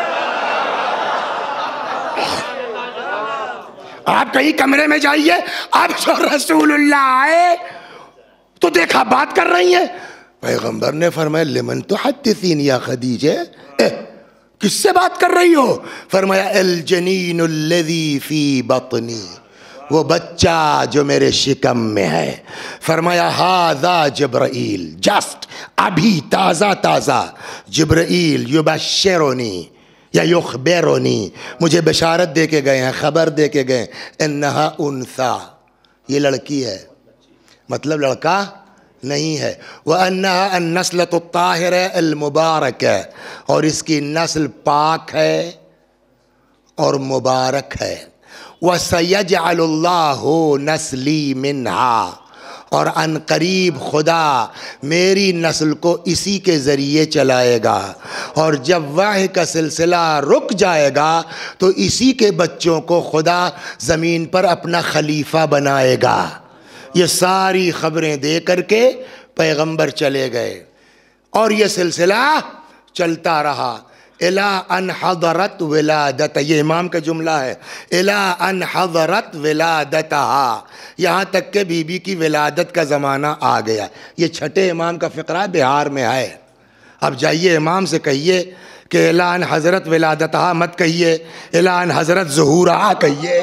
आप कहीं कमरे में जाइए, अब जो रसूलुल्लाह आए तो देखा बात कर रही है। पैगंबर ने फरमाया लिमन तुहद्दिसीन या खदीजा, किससे बात कर रही हो? फरमाया अल जनीनुल लज़ी फी बतनी, वो बच्चा जो मेरे शिकम में है। फरमाया हाज़ा जिब्राइल, जस्ट अभी ताज़ा ताज़ा जिब्राइल युबश्शिरुनी या युखबिरुनी, मुझे बशारत दे के गए हैं, खबर दे के गए, इन्नहा उन्सा, ये लड़की है, मतलब लड़का नहीं है। वह अन्नहा अन्नस्लतु ताहिरा अल मुबारक है, और इसकी नस्ल पाक है और मुबारक है। वह सयजअलुल्लाहु नस्ली मिन्हा, और अनकरीब खुदा मेरी नस्ल को इसी के ज़रिए चलाएगा, और जब वाह का सिलसिला रुक जाएगा तो इसी के बच्चों को खुदा ज़मीन पर अपना खलीफा बनाएगा। ये सारी ख़बरें दे करके पैगंबर चले गए और ये सिलसिला चलता रहा। इला अन हज़रत विलादत, ये इमाम का जुमला है, इला अन हज़रत विलादतहा, यहाँ तक के बीबी की विलादत का ज़माना आ गया। ये छठे इमाम का फ़िक्रा बिहार में है। अब जाइए इमाम से कहिए कि इला अन हज़रत विलादतहा मत कहिए, इला अन हज़रत ज़ुहूरहा कहिए।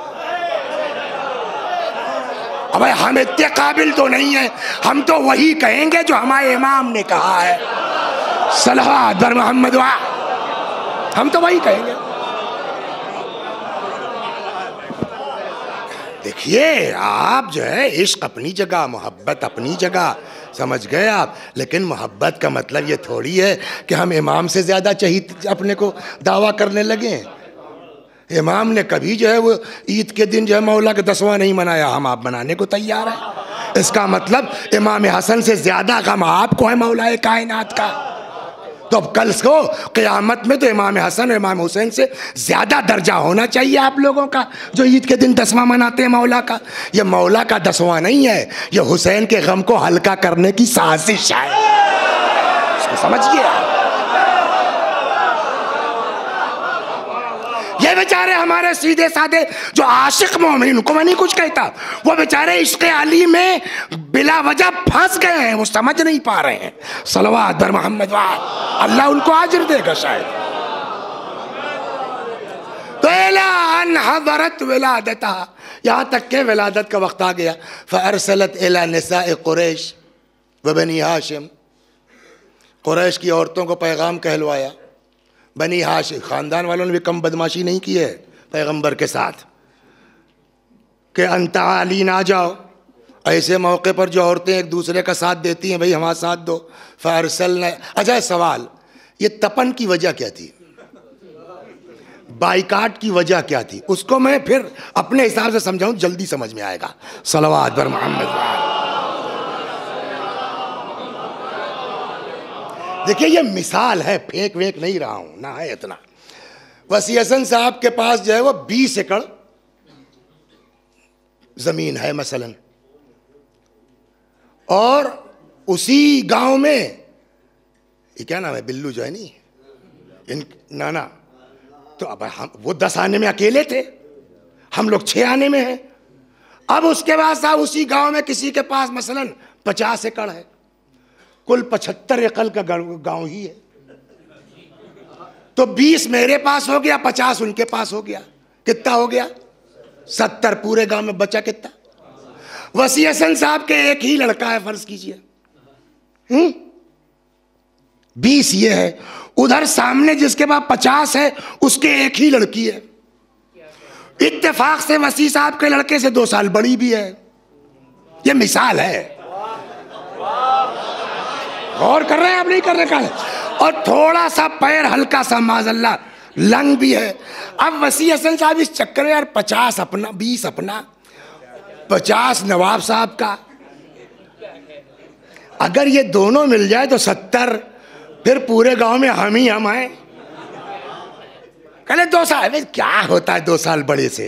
अब हम इतने काबिल तो नहीं हैं, हम तो वही कहेंगे जो हमारे इमाम ने कहा है, सल्लल्लाहु अलैहि मोहम्मद, हम तो वही कहेंगे। देखिए आप जो है इश्क अपनी जगह, मोहब्बत अपनी जगह, समझ गए आप। लेकिन मोहब्बत का मतलब ये थोड़ी है कि हम इमाम से ज़्यादा चाहिए अपने को दावा करने लगे। इमाम ने कभी जो है वो ईद के दिन जो है मौला का 10वां नहीं मनाया, हम आप मनाने को तैयार हैं। इसका मतलब इमाम हसन से ज़्यादा गम आपको है मौला कायनात का। तो अब कल को क़यामत में तो इमाम हसन और इमाम हुसैन से ज़्यादा दर्जा होना चाहिए आप लोगों का, जो ईद के दिन 10वां मनाते हैं मौला का। ये मौला का 10वां नहीं है, ये हुसैन के गम को हल्का करने की साजिश है, इसको समझिए। ये बेचारे हमारे सीधे साधे जो आशिक मोमिन, उनको मैं नहीं कुछ कहता, वो बेचारे इश्क़ अली में बिला वजह फंस गए हैं, वो समझ नहीं पा रहे हैं। सलवात बर मोहम्मद, अल्लाह उनको आजिर देगा शायद। तो इला अन हज़रत विलादता, यहाँ तक के विलादत का वक्त आ गया। फ़अरसलत इला निसाए कुरैश व बनी हाशिम, कुरैश की औरतों को पैगाम कहलवाया। बनी हाशिम ख़ानदान वालों ने भी कम बदमाशी नहीं की है पैगंबर के साथ कि अंता अली ना जाओ। ऐसे मौके पर जो औरतें एक दूसरे का साथ देती हैं, भाई हमारा साथ दो। फ़अरसल न, अच्छा सवाल, ये तपन की वजह क्या थी, बाइकाट की वजह क्या थी, उसको मैं फिर अपने हिसाब से समझाऊं, जल्दी समझ में आएगा। सलवात बर मोहम्मद। देखिए ये मिसाल है, फेंक वेंक नहीं रहा हूं, ना है इतना। वसी हसन साहब के पास जो है वो 20 एकड़ जमीन है मसलन, और उसी गांव में ये क्या नाम है, बिल्लू जो है नहीं, इन नाना, तो अब हम वो 10 आने में अकेले थे, हम लोग 6 आने में हैं। अब उसके बाद साहब उसी गांव में किसी के पास मसलन 50 एकड़ है, कुल 75 एकड़ का गांव ही है। तो 20 मेरे पास हो गया, 50 उनके पास हो गया, कितना हो गया, 70 पूरे गांव में बचा कितना। वसी हसन साहब के एक ही लड़का है, फर्ज कीजिए, 20 ये है, उधर सामने जिसके पास 50 है उसके एक ही लड़की है, इत्तेफाक से वसी साहब के लड़के से 2 साल बड़ी भी है। ये मिसाल है, गौर कर रहे हैं आप, नहीं कर रहे का है। और थोड़ा सा पैर हल्का सा माज़अल्लाह लंग भी है। अब वसी हसन साहब इस चक्कर में यार 50 अपना, 20 अपना, 50 नवाब साहब का, अगर ये दोनों मिल जाए तो 70, फिर पूरे गांव में हम ही हम आए। कहले 2 साल क्या होता है 2 साल बड़े से,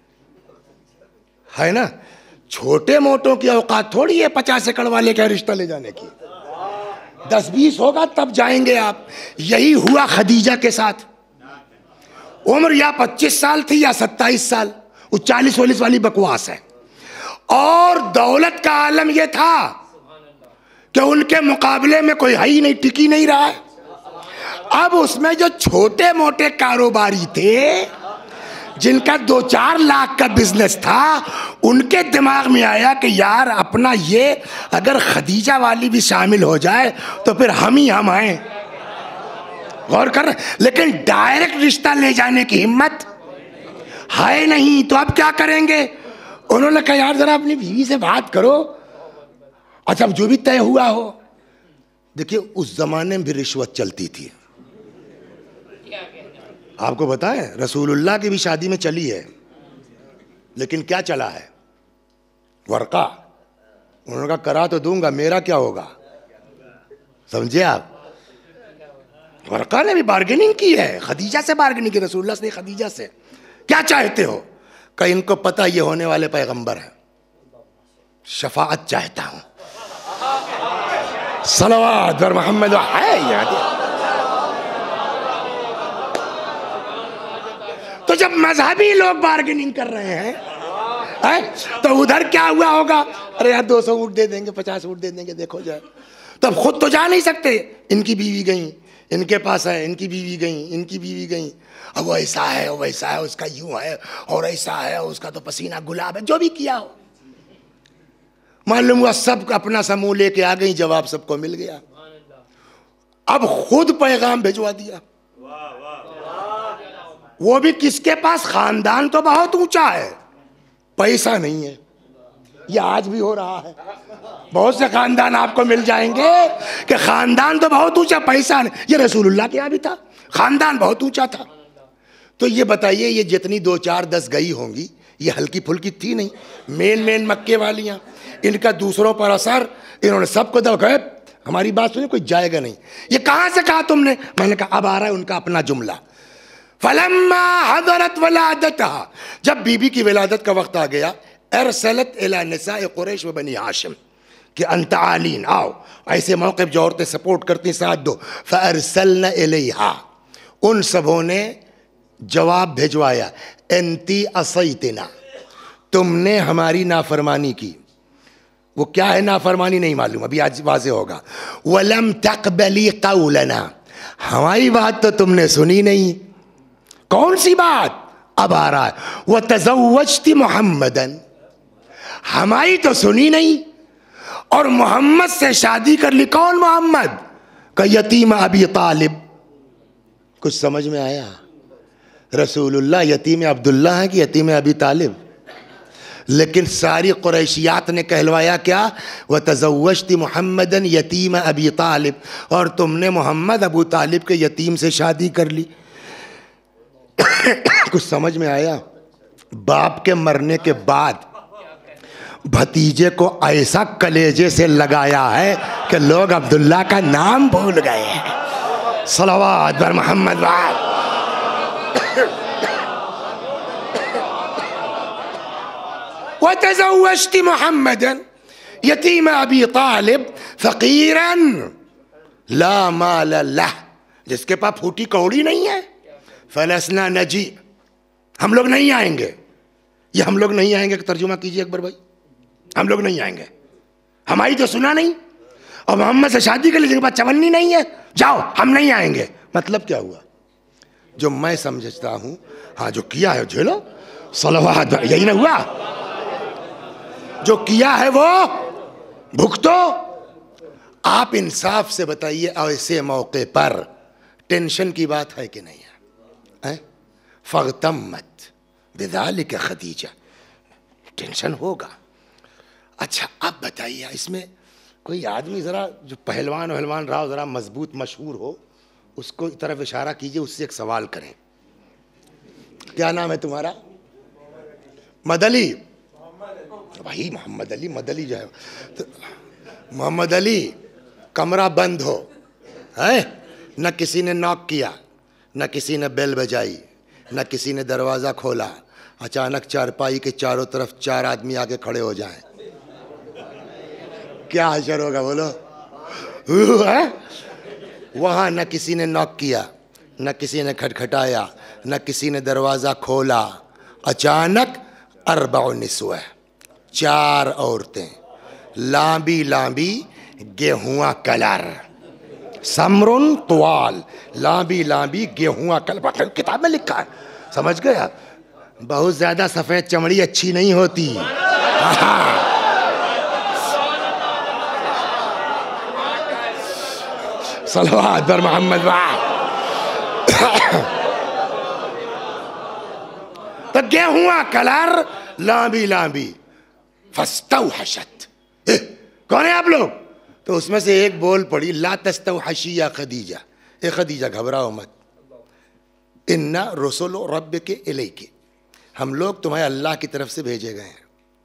है ना। छोटे मोटों की औकात थोड़ी है 50 एकड़ वाले का रिश्ता ले जाने की। 10-20 होगा तब जाएंगे आप। यही हुआ खदीजा के साथ। उम्र या 25 साल थी या 27 साल, वो 40-40 वाली बकवास है। और दौलत का आलम यह था कि उनके मुकाबले में कोई है ही नहीं, टिकी नहीं रहा है। अब उसमें जो छोटे मोटे कारोबारी थे, जिनका 2-4 लाख का बिजनेस था, उनके दिमाग में आया कि यार अपना ये अगर खदीजा वाली भी शामिल हो जाए तो फिर हम ही हम आए। गौर कर, लेकिन डायरेक्ट रिश्ता ले जाने की हिम्मत है नहीं। तो अब क्या करेंगे? उन्होंने कहा यार जरा अपनी बीवी से बात करो। अच्छा जो भी तय हुआ हो। देखिए उस जमाने में भी रिश्वत चलती थी, आपको बताएं, रसूलुल्लाह की भी शादी में चली है, लेकिन क्या चला है? वर्का। उन्होंने कहा करा तो दूंगा, मेरा क्या होगा? समझे आप? वर्का ने भी बार्गेनिंग की है, खदीजा से बार्गेनिंग की, रसूलुल्लाह से, खदीजा से। क्या चाहते हो? कि इनको पता ये होने वाले पैगंबर है, शफाअत चाहता हूं। सलवात बर मोहम्मद है याद। तो जब मजहबी लोग बार्गेनिंग कर रहे हैं तो उधर क्या हुआ होगा? अरे यार 200 ऊँट दे देंगे, 50 ऊँट दे देंगे, देखो जाए। तो अब खुद तो जा नहीं सकते, इनकी बीवी गई, इनके पास है, इनकी बीवी गई, इनकी बीवी गई, अब वो ऐसा है, वो वैसा है, उसका यूं है और ऐसा है, उसका तो पसीना गुलाब है, जो भी किया हो। मालूम हुआ सब अपना समूह लेके आ गई, जवाब सबको मिल गया। अब खुद पैगाम भिजवा दिया। वो भी किसके पास? खानदान तो बहुत ऊंचा है, पैसा नहीं है। ये आज भी हो रहा है, बहुत से खानदान आपको मिल जाएंगे कि खानदान तो बहुत ऊंचा, पैसा नहीं। ये रसूलुल्लाह के यहाँ भी था, खानदान बहुत ऊंचा था। तो ये बताइए, ये जितनी 2, 4, 10 गई होंगी, ये हल्की फुल्की थी नहीं। मेन मक्के वालियाँ, इनका दूसरों पर असर, इन्होंने सबको दबा, हमारी बात सुनिए, कोई जाएगा नहीं। ये कहाँ से कहा तुमने? मैंने कहा अब आ रहा है उनका अपना जुमला। फलम्मा हदरत वलादतहा, जब बीबी की विलादत का वक्त आ गया, अरसलत इला निसाए कुरैश व बनी हाशिम कि अंत आलीन, आओ। ऐसे मौके जो औरतें सपोर्ट करती साथ दो। फअरसलना इलैहा, उन सबों ने जवाब भिजवाया, एंती असैतना, तुमने हमारी नाफरमानी की। वो क्या है नाफरमानी नहीं मालूम, अभी आज वाज़े होगा। वलम तक़बली क़ौलना, हमारी बात तो तुमने सुनी नहीं। कौन सी बात? अब आ रहा है। वह तज़व्वजती मोहम्मदन, हमारी तो सुनी नहीं और मोहम्मद से शादी कर ली। कौन मोहम्मद? का यतीम अबी तालिब। कुछ समझ में आया? रसूलुल्लाह यतीम अब्दुल्ला है कि यतीम अबी तालिब? लेकिन सारी कुरैशियात ने कहलवाया क्या? वह तज़व्वजती मोहम्मदन यतीम अबी तालिब, और तुमने मोहम्मद अबू तालिब के यतीम से शादी कर ली। कुछ समझ में आया? बाप के मरने के बाद भतीजे को ऐसा कलेजे से लगाया है कि लोग अब्दुल्ला का नाम भूल गए हैं। सलवात बर मोहम्मद वाल। वतज़व्वजती मोहम्मदन यतीम अबी तालिब फ़कीरन ला माल लह, जिसके पास फूटी कौड़ी नहीं है। फलसना नजी, हम लोग नहीं आएंगे। ये हम लोग नहीं आएंगे का तर्जुमा कीजिए अकबर भाई। हम लोग नहीं आएंगे, हमारी तो सुना नहीं, और मोहम्मद से शादी कर ली, जिनके पास चवन्नी नहीं है, जाओ हम नहीं आएंगे। मतलब क्या हुआ? जो मैं समझता हूं, हाँ जो किया है झेलो, सलवात, यही ना हुआ? जो किया है वो भुगतो। आप इंसाफ से बताइए, ऐसे मौके पर टेंशन की बात है कि नहीं है? फगतम्मत बिज़ालिका खदीजा, टेंशन होगा। अच्छा अब बताइए, इसमें कोई आदमी ज़रा जो पहलवान वहलवान रहा हो, ज़रा मजबूत मशहूर हो, उसको तरफ इशारा कीजिए, उससे एक सवाल करें। क्या नाम है तुम्हारा? मदली। भाई मोहम्मद अली, मदली जो है तो मोहम्मद अली, कमरा बंद हो है, न किसी ने नॉक किया, न किसी ने बेल बजाई, न किसी ने दरवाज़ा खोला, अचानक चारपाई के चारों तरफ 4 आदमी आके खड़े हो जाएं, क्या हशर होगा बोलो? है वहाँ न किसी ने नॉक किया, न किसी ने खटखटाया, न किसी ने दरवाज़ा खोला, अचानक 4 निस्वा, 4 औरतें, लांबी लांबी गेहुआ कलर, समरुन तवाल, लांबी लांबी गेहुआ कलर, किताब में लिखा है, समझ गया? बहुत ज़्यादा सफ़ेद चमड़ी अच्छी नहीं होती। सलवात पर मोहम्मद। तो गेहुआ कलर, लांबी लांबी, फस्तौहशत, कौन है आप लोग? तो उसमें से एक बोल पड़ी, ला तस्तौहशी या खदीजा, ए खदीजा घबराओ मत, इन्ना रसुल रब्बिके इलैके, हम लोग तुम्हें अल्लाह की तरफ से भेजे गए हैं।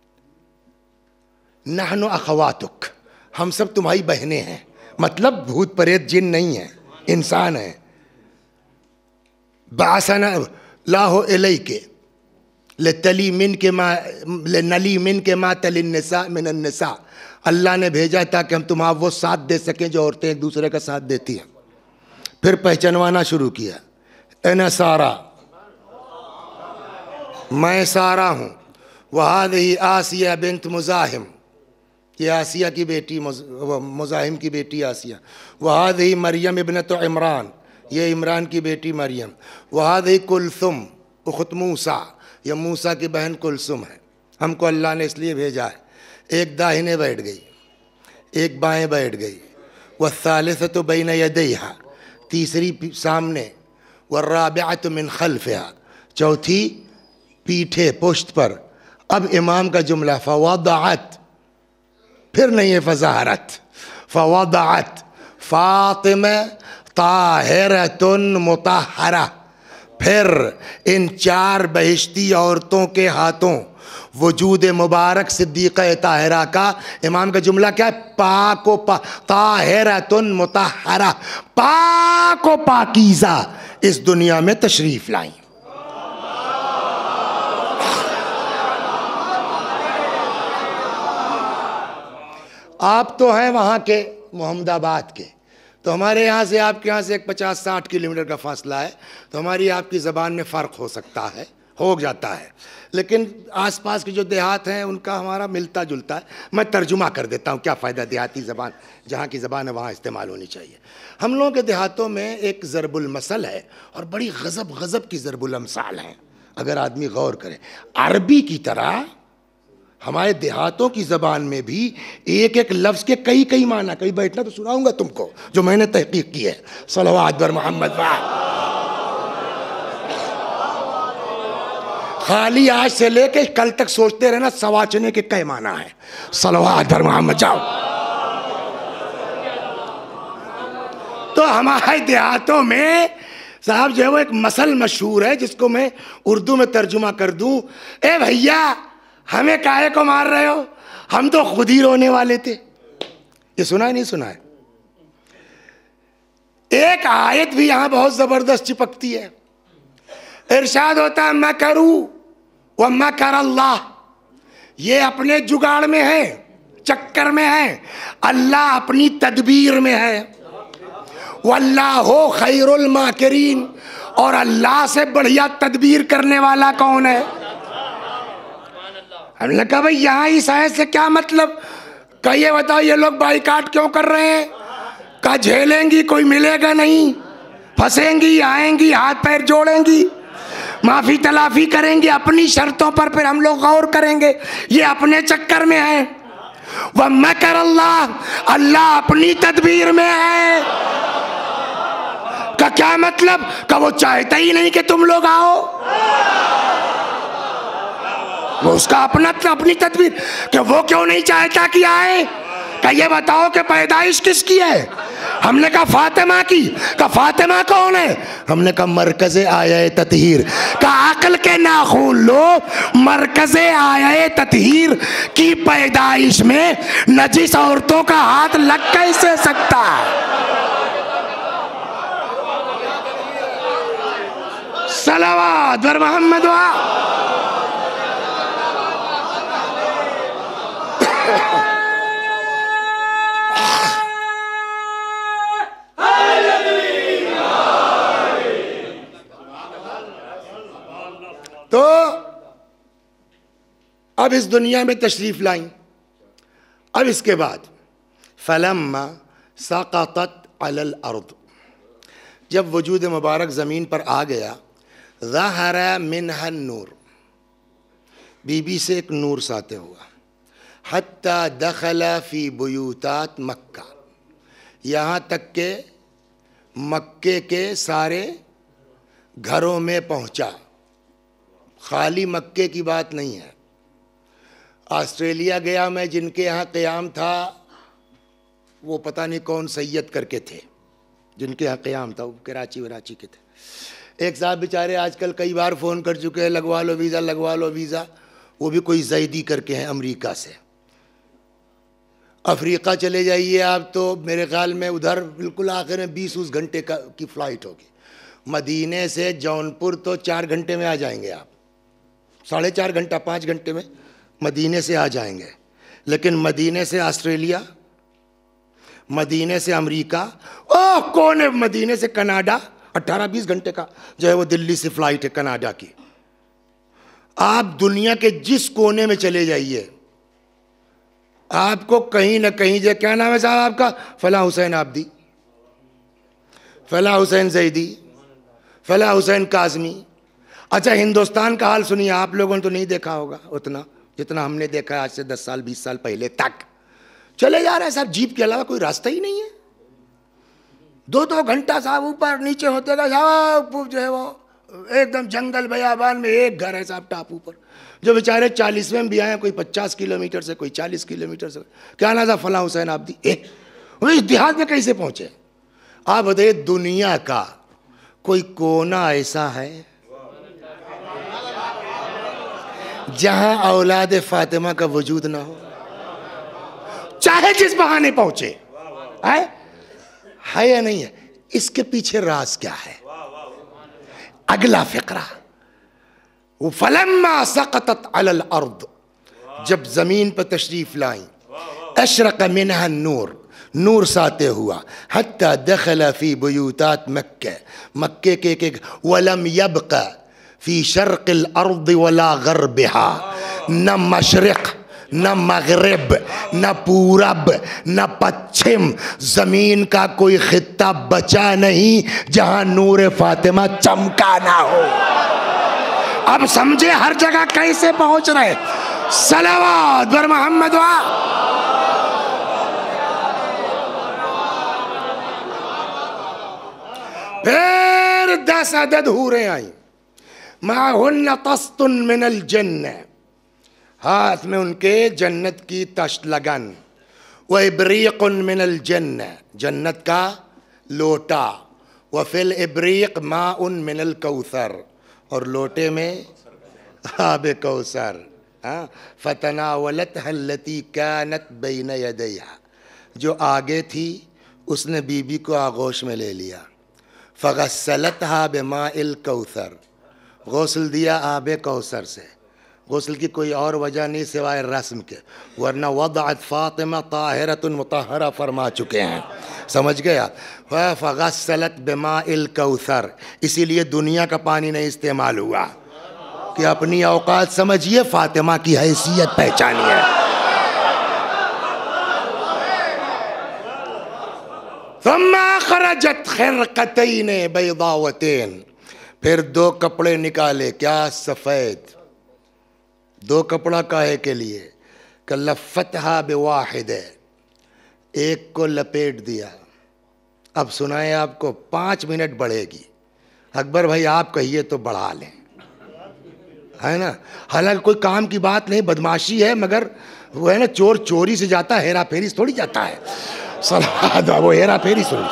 नहनु अखवातुक, हम सब तुम्हारी बहनें हैं, मतलब भूत प्रेत जिन नहीं है, इंसान है। बासना लाहो इलैके लेतली मिन के मा नली मिन के मा तलिन्निसा मिन अन्निसा, अल्लाह ने भेजा ताकि हम तुम्हारा वो साथ दे सकें जो औरतें एक दूसरे का साथ देती हैं। फिर पहचानवाना शुरू किया, एना सारा, मैं सारा हूँ, वहादिही आसिया बिन्त मुज़ाहिम, ये आसिया की बेटी, मुज़ाहिम की बेटी आसिया, वहादिही मरियम इब्नत इमरान, ये इमरान की बेटी मरियम, वहादिही कुलसुम उख्त मूसा, यह मूसा की बहन कुलसुम है। हमको अल्लाह ने इसलिए भेजा है, एक दाहिने बैठ गई, एक बाएं बैठ गई, वह सालिसतु बैन यदैहा, तीसरी सामने, वह राबिअतु मिन खल्फिहा, चौथी पीठे पुश्त पर। अब इमाम का जुमला, फवदअत, फिर नहीं है फज़हरत, फवदअत फातिमा ताहिरतुन मुतहरा, फिर इन 4 बहिश्ती औरतों के हाथों वजूद मुबारक सिद्दीक़ा ताहिरा का, इमाम का जुमला क्या है? पाको ताहिरतुन मुतहरा, पाको पाकीज़ा इस दुनिया में तशरीफ़ लाई। आप तो हैं वहाँ के मोहम्मदाबाद के, तो हमारे यहाँ से आपके यहाँ से एक 50-60 किलोमीटर का फासला है, तो हमारी आपकी ज़बान में फ़र्क हो सकता है, हो जाता है, लेकिन आसपास के जो देहात हैं उनका हमारा मिलता जुलता है। मैं तर्जुमा कर देता हूँ, क्या फ़ायदा, देहाती ज़बान जहाँ की ज़बान है वहाँ इस्तेमाल होनी चाहिए। हम लोगों के देहातों में एक ज़रबुल मसल है और बड़ी गज़ब की ज़रबुल अमसाल हैं, अगर आदमी गौर करे। अरबी की तरह हमारे देहातों की ज़बान में भी एक एक लफ्ज़ के कई माना, कभी बैठना तो सुनाऊंगा तुमको जो मैंने तहकीक की है। सलवात बर मोहम्मद। खाली आज से लेके कल तक सोचते रहना सवाचने के कई माना है। सलवात बर मोहम्मद। जाओ। तो हमारे देहातों में साहब जो है वो एक मसल मशहूर है, जिसको मैं उर्दू में तर्जुमा कर दूं, ए भैया हमें काहे को मार रहे हो, हम तो खुद ही रोने वाले थे। ये सुना है नहीं सुना है? एक आयत भी यहां बहुत जबरदस्त चिपकती है। इरशाद होता है मैं करूं व मैं कर अल्लाह, ये अपने जुगाड़ में है, चक्कर में है, अल्लाह अपनी तदबीर में है। वल्लाहु खैरुल माकिरीन, और अल्लाह से बढ़िया तदबीर करने वाला कौन है? हमने कहा भाई यहाँ इस आयत से क्या मतलब? कहिए बताओ ये लोग बाइकाट क्यों कर रहे हैं? का झेलेंगी, कोई मिलेगा नहीं, फंसेंगी, आएंगी, हाथ पैर जोड़ेंगी, माफी तलाफी करेंगे अपनी शर्तों पर, फिर हम लोग गौर करेंगे। ये अपने चक्कर में है। व मकर अल्लाह, अल्लाह अपनी तदबीर में है। का क्या मतलब? का वो चाहता ही नहीं कि तुम लोग आओ, वो उसका अपनी तदबीर कि वो क्यों नहीं चाहता कि आए। का ये बताओ कि पैदाइश किसकी है? हमने कहा फातिमा की। का फातिमा कौन है? हमने कहा मरकज़े आया ततहीर। का अक्ल के नाखून लो, मरकज़े आया ततहीर की पैदाइश में नजिस औरतों का हाथ लग कैसे सकता है? सलावत बर मोहम्मद वा। तो अब इस दुनिया में तशरीफ लाई। अब इसके बाद फलम्मा सक़तत अलल अर्द, जब वजूद मुबारक ज़मीन पर आ गया, ज़हरा मिन्हा नूर, बीबी से एक नूर साते हुआ, हत्ता दखला फ़ी बुयूतात मक्का, यहाँ तक के मक्के के सारे घरों में पहुँचा। खाली मक्के की बात नहीं है। ऑस्ट्रेलिया गया मैं, जिनके यहाँ क़याम था, वो पता नहीं कौन सैयद करके थे, जिनके यहाँ क़याम था, वो कराची वराची के थे। एक साहब बेचारे आजकल कई बार फ़ोन कर चुके हैं, लगवा लो वीज़ा, लगवा लो वीज़ा। वो भी कोई जैदी करके हैं अमेरिका से। अफ्रीका चले जाइए आप तो मेरे ख़्याल में उधर बिल्कुल आखिर में 20 घंटे की फ़्लाइट होगी। मदीने से जौनपुर तो 4 घंटे में आ जाएंगे आप, 4.5 घंटा 5 घंटे में मदीने से आ जाएंगे। लेकिन मदीने से ऑस्ट्रेलिया, मदीने से अमेरिका, ओह कौन है, मदीने से कनाडा, 18-20 घंटे का जो है वो दिल्ली से फ़्लाइट है कनाडा की। आप दुनिया के जिस कोने में चले जाइए, आपको कहीं ना कहीं जो, क्या नाम है साहब आपका, फला हुसैन आबदी, फला हुसैन जैदी, फला हुसैन काज़मी। अच्छा हिंदुस्तान का हाल सुनिए, आप लोगों ने तो नहीं देखा होगा उतना जितना हमने देखा है आज से 10 साल 20 साल पहले तक। चले जा रहे हैं साहब, जीप के अलावा कोई रास्ता ही नहीं है। 2-2 घंटा साहब ऊपर नीचे होते गए साहब, जो है वो एकदम जंगल बयाबान में एक घर है साहब टापू पर, जो बेचारे 40वें में भी आए, कोई 50 किलोमीटर से, कोई 40 किलोमीटर से। क्या नाम था, फला हुसैन आबदी। इतिहास में कैसे पहुंचे आप बताइए? दुनिया का कोई कोना ऐसा है जहां औलाद फातिमा का वजूद ना हो, चाहे जिस बहाने पहुंचे? है या नहीं है? इसके पीछे राज क्या है? अगला फिक्रा, वो फलम्मा सक़तत अलल अर्द, जब जमीन पर तशरीफ लाई, अशरक़ मिन्हा नूर, नूर साते हुआ, हत्ता दखला फी बुयूतात मक्का, मक्के के एक, वलम यबक़ा फी शर्क़िल अर्द वला ग़रबिहा, न मशरिक़ न मग़रिब न पूरब न पश्चिम, ज़मीन का कोई ख़ित्ता बचा नहीं जहां नूर फातिमा चमका ना हो। अब समझे हर जगह कैसे पहुंच रहे। सलावत बर मोहम्मद वा। फिर 10 अदद हूरें आई, माहुन्न तस्तुन मिनल जन्नह, हाथ में उनके जन्नत की तश्त लगन, व इब्रीक़ुन मिनल जन्नह, जन्नत का लोटा, व फिल इब्रीक़ माउन मिनल कौसर, और लोटे में आब कौसर। फतनावलत हल्लती कानत बैन यदैहा, जो आगे थी उसने बीबी को आगोश में ले लिया। फ़ग़स्सलतहा बिमाइल कौसर, गौसल दिया आब कौसर से। गौसल की कोई और वजह नहीं सिवाय रस्म के, वरना वदअत फ़ातिमा ताहिरतुन मुतहहरा फरमा चुके हैं। समझ गया? फ़ग़स्सलत बिमाइल कौसर, इसीलिए दुनिया का पानी नहीं इस्तेमाल हुआ कि अपनी औकात समझिए, फ़ातिमा की हैसियत पहचानिए। थुम्मा ख़रजत ख़िरक़तैन बैज़ावतैन, फिर 2 कपड़े निकाले, क्या सफ़ेद, 2 कपड़ा काहे के लिए? कल्लफ़तहा बिवाहिद, एक को लपेट दिया। अब सुनाए आपको, 5 मिनट बढ़ेगी। अकबर भाई आप कहिए तो बढ़ा लें, है ना। हालांकि कोई काम की बात नहीं, बदमाशी है, मगर वो है ना, चोर चोरी से जाता है, हेरा फेरी से थोड़ी जाता है। सलाह वो हेरा फेरी सुनी।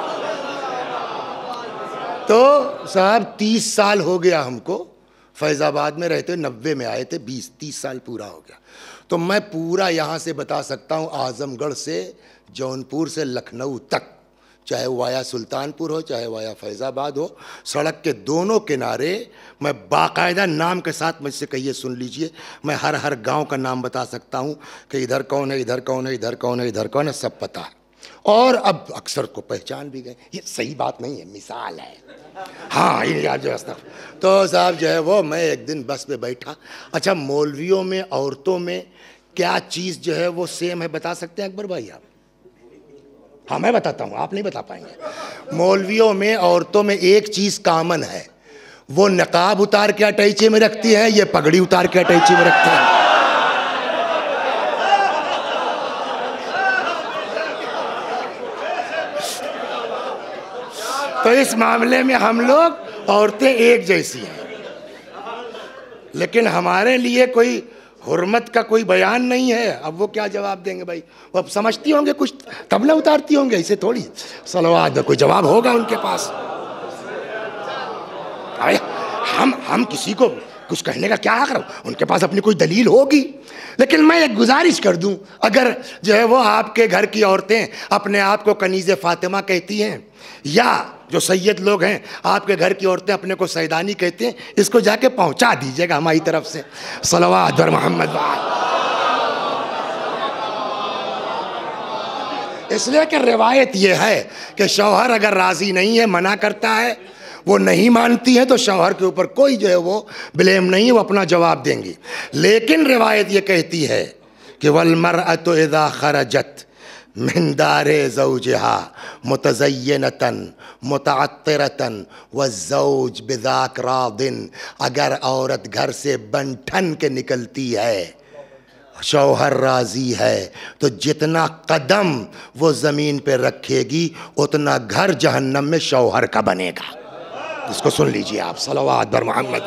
तो साहब 30 साल हो गया हमको फैज़ाबाद में रहते, 90 में आए थे, 20-30 साल पूरा हो गया। तो मैं पूरा यहाँ से बता सकता हूँ, आज़मगढ़ से जौनपुर से लखनऊ तक, चाहे वाया सुल्तानपुर हो चाहे वाया फैज़ाबाद हो, सड़क के दोनों किनारे मैं बाकायदा नाम के साथ, मुझसे कहिए सुन लीजिए, मैं हर गांव का नाम बता सकता हूं कि इधर कौन है, इधर कौन है, इधर कौन है, इधर कौन है, सब पता है। और अब अक्सर को पहचान भी गए। ये सही बात नहीं है, मिसाल है। हाँ ये याद जो है। तो साहब जो है वो, मैं एक दिन बस पे बैठा। अच्छा, मौलवियों में औरतों में क्या चीज़ जो है वो सेम है, बता सकते हैं अकबर भाई आप? हाँ मैं बताता हूँ, आप नहीं बता पाएंगे। मौलवियों में औरतों में एक चीज़ कॉमन है, वो नकाब उतार के अटैची में रखती है, ये पगड़ी उतार के अटैची में रखती है। तो इस मामले में हम लोग औरतें एक जैसी हैं, लेकिन हमारे लिए कोई हुर्मत का कोई बयान नहीं है। अब वो क्या जवाब देंगे भाई? वो अब समझती होंगे कुछ, तब ना उतारती होंगे, ऐसे थोड़ी। सलवात कोई जवाब होगा उनके पास। अरे हम किसी को कुछ कहने का क्या करो, उनके पास अपनी कोई दलील होगी। लेकिन मैं एक गुजारिश कर दूं, अगर जो है वो आपके घर की औरतें अपने आप को कनीज़े फातिमा कहती हैं, या जो सैयद लोग हैं आपके घर की औरतें अपने को सैदानी कहते हैं, इसको जाके पहुंचा दीजिएगा हमारी तरफ से। सलवात और मोहम्मद। इसलिए कि रिवायत यह है कि शौहर अगर राजी नहीं है, मना करता है, वो नहीं मानती है, तो शौहर के ऊपर कोई जो है वो ब्लेम नहीं है, वो अपना जवाब देंगी। लेकिन रिवायत ये कहती है कि वल्मरअतु इज़ा खरजत मिन दारे ज़ौजिहा मुतज़य्यनतन मुतअत्तिरतन वज़ौज बिज़ाक रादिन, अगर औरत घर से बन ठन के निकलती है, शौहर राजी है, तो जितना कदम वो ज़मीन पे रखेगी उतना घर जहन्नम में शौहर का बनेगा। इसको सुन लीजिए आप। सलवात बर मोहम्मद।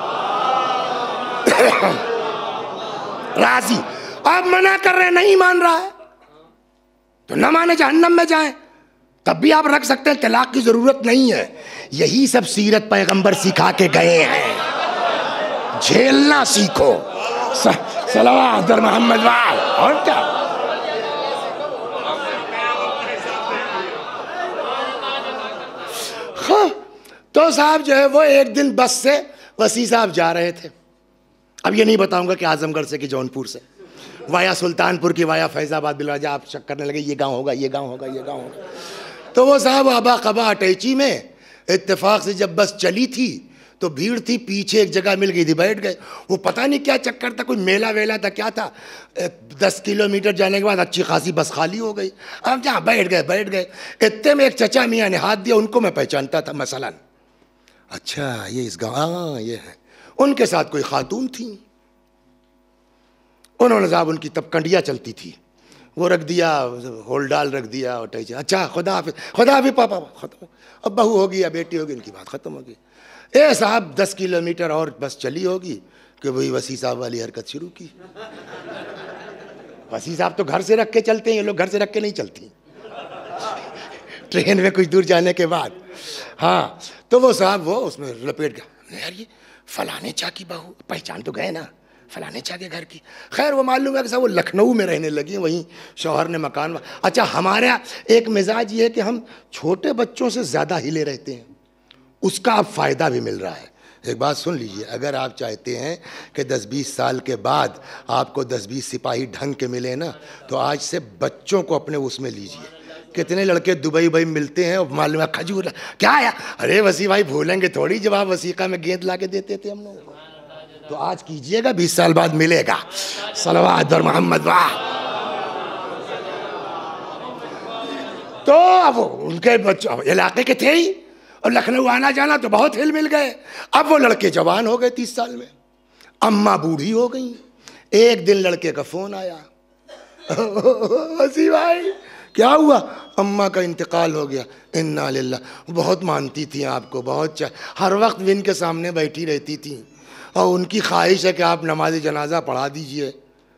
राजी। अब मना कर रहे, नहीं मान रहा है तो न माने, जहन्नम में जाए, तब भी आप रख सकते हैं, तलाक की जरूरत नहीं है। यही सब सीरत पैगंबर सिखा के गए हैं। झेलना सीखो। सलवात बर मोहम्मद। और क्या? तो साहब जो है वो एक दिन बस से वसी साहब जा रहे थे। अब ये नहीं बताऊंगा कि आजमगढ़ से कि जौनपुर से, वाया सुल्तानपुर की वाया फैज़ाबाद बिलवाजा, आप शक करने लगे ये गांव होगा, ये गांव होगा, ये गांव होगा। तो वो साहब आबा कबा अटैची में इत्तेफाक से जब बस चली थी तो भीड़ थी, पीछे एक जगह मिल गई थी, बैठ गए। वो पता नहीं क्या चक्कर था, कोई मेला वेला था, क्या था। 10 किलोमीटर जाने के बाद अच्छी खासी बस खाली हो गई। अब जहाँ बैठ गए। इतने में एक चचा मियाँ ने हाथ दिया, उनको मैं पहचानता था मसलन। अच्छा ये इस गाँव, हाँ ये है। उनके साथ कोई खातून थी, उन्होंने साहब, उनकी तब कंडिया चलती थी, वो रख दिया, होलडाल रख दिया और टैची। अच्छा खुदा हाफिज़ पापा, खत्म। अब बहू होगी या बेटी होगी, इनकी बात खत्म होगी। ए साहब 10 किलोमीटर और बस चली होगी कि वही वसी साहब वाली हरकत शुरू की। वसी साहब तो घर से रख के चलते हैं, ये लोग घर से रख के नहीं चलती ट्रेन में कुछ दूर जाने के बाद। हाँ तो वो साहब वो उसमें लपेट गया, यार ये फलाने चा की बहू, पहचान तो गए ना, फलाने चा के घर की। खैर वो मालूम है कि साहब वो लखनऊ में रहने लगी, वहीं शौहर ने मकान। अच्छा हमारा एक मिजाज ये है कि हम छोटे बच्चों से ज़्यादा हिले रहते हैं, उसका अब फ़ायदा भी मिल रहा है। एक बात सुन लीजिए, अगर आप चाहते हैं कि 10-20 साल के बाद आपको 10-20 सिपाही ढंग के मिले ना, तो आज से बच्चों को अपने उसमें लीजिए। कितने लड़के दुबई भाई मिलते हैं और मालूम है खजूर क्या आया, अरे वसी भाई भूलेंगे थोड़ी जब आप वसीक़ा में गेंद ला के देते थे हम लोगों को। तो आज कीजिएगा, 20 साल बाद मिलेगा। सलवात और मोहम्मद। वाह। तो अब उनके बच्चों इलाके के थे ही, और लखनऊ आना जाना तो बहुत हिल मिल गए। अब वो लड़के जवान हो गए 30 साल में, अम्मा बूढ़ी हो गई, एक दिन लड़के का फ़ोन आया, हसी भाई क्या हुआ? अम्मा का इंतकाल हो गया। इन्ना लिल्लाह। बहुत मानती थी आपको, बहुत हर वक्त विन के सामने बैठी रहती थी और उनकी ख्वाहिश है कि आप नमाज जनाजा पढ़ा दीजिए।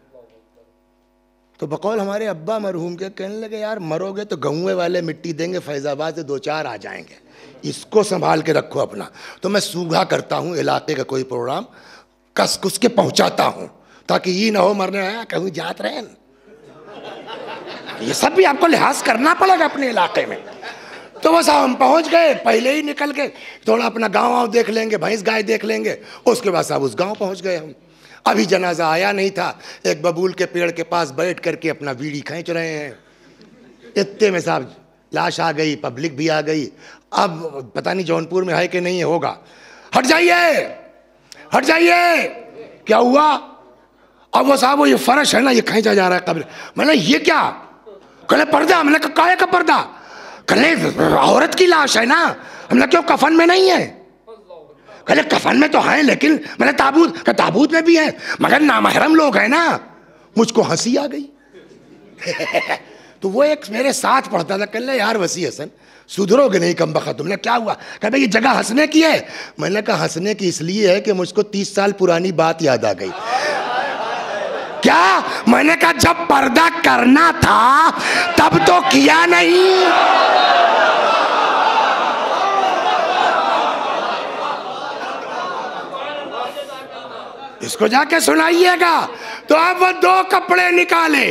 तो बकौल हमारे अब्बा मरहूम के कहने लगे, यार मरोगे तो गौए वाले मिट्टी देंगे, फैज़ाबाद से 2-4 आ जाएंगे, इसको संभाल के रखो अपना। तो मैं सूघा करता हूँ इलाके का कोई प्रोग्राम, कस कुस के पहुँचाता हूँ ताकि ये ना हो मरने आया कहूँ जात रहें। ये सब भी आपको लिहाज करना पड़ेगा अपने इलाके में। तो बस हम पहुंच गए, पहले ही निकल के थोड़ा अपना गाँव वाँव देख लेंगे, भैंस गाय देख लेंगे, उसके बाद साहब उस गांव पहुंच गए हम। अभी जनाजा आया नहीं था, एक बबूल के पेड़ के पास बैठ करके अपना बीड़ी खींच रहे हैं, इतने में साहब लाश आ गई, पब्लिक भी आ गई। अब पता नहीं जौनपुर में है कि नहीं होगा। हट जाइए, हट जाइए। क्या हुआ? अब वो साहब वो ये फर्श है ना, ये खींचा जा रहा है कब्र। मैंने ये क्या? कहले पर्दा। मैंने कहा काहे का पर्दा? कहले औरत की लाश है ना। हमने क्यों कफन में नहीं है? कहले कफन में तो है लेकिन मैंने ताबूत का, ताबूत में भी है मगर नामहरम लोग हैं ना। मुझको हंसी आ गई। तो वो एक मेरे साथ पढ़ता था, कहले यार वसी हसन सुधरोगे नहीं कम बखत। तुमने क्या हुआ? कहते ये जगह हंसने की है। मैंने कहा हंसने की इसलिए है कि मुझको 30 साल पुरानी बात याद आ गई। क्या? मैंने कहा जब पर्दा करना था तब तो किया नहीं। इसको जाके सुनाइएगा। तो अब वो 2 कपड़े निकाले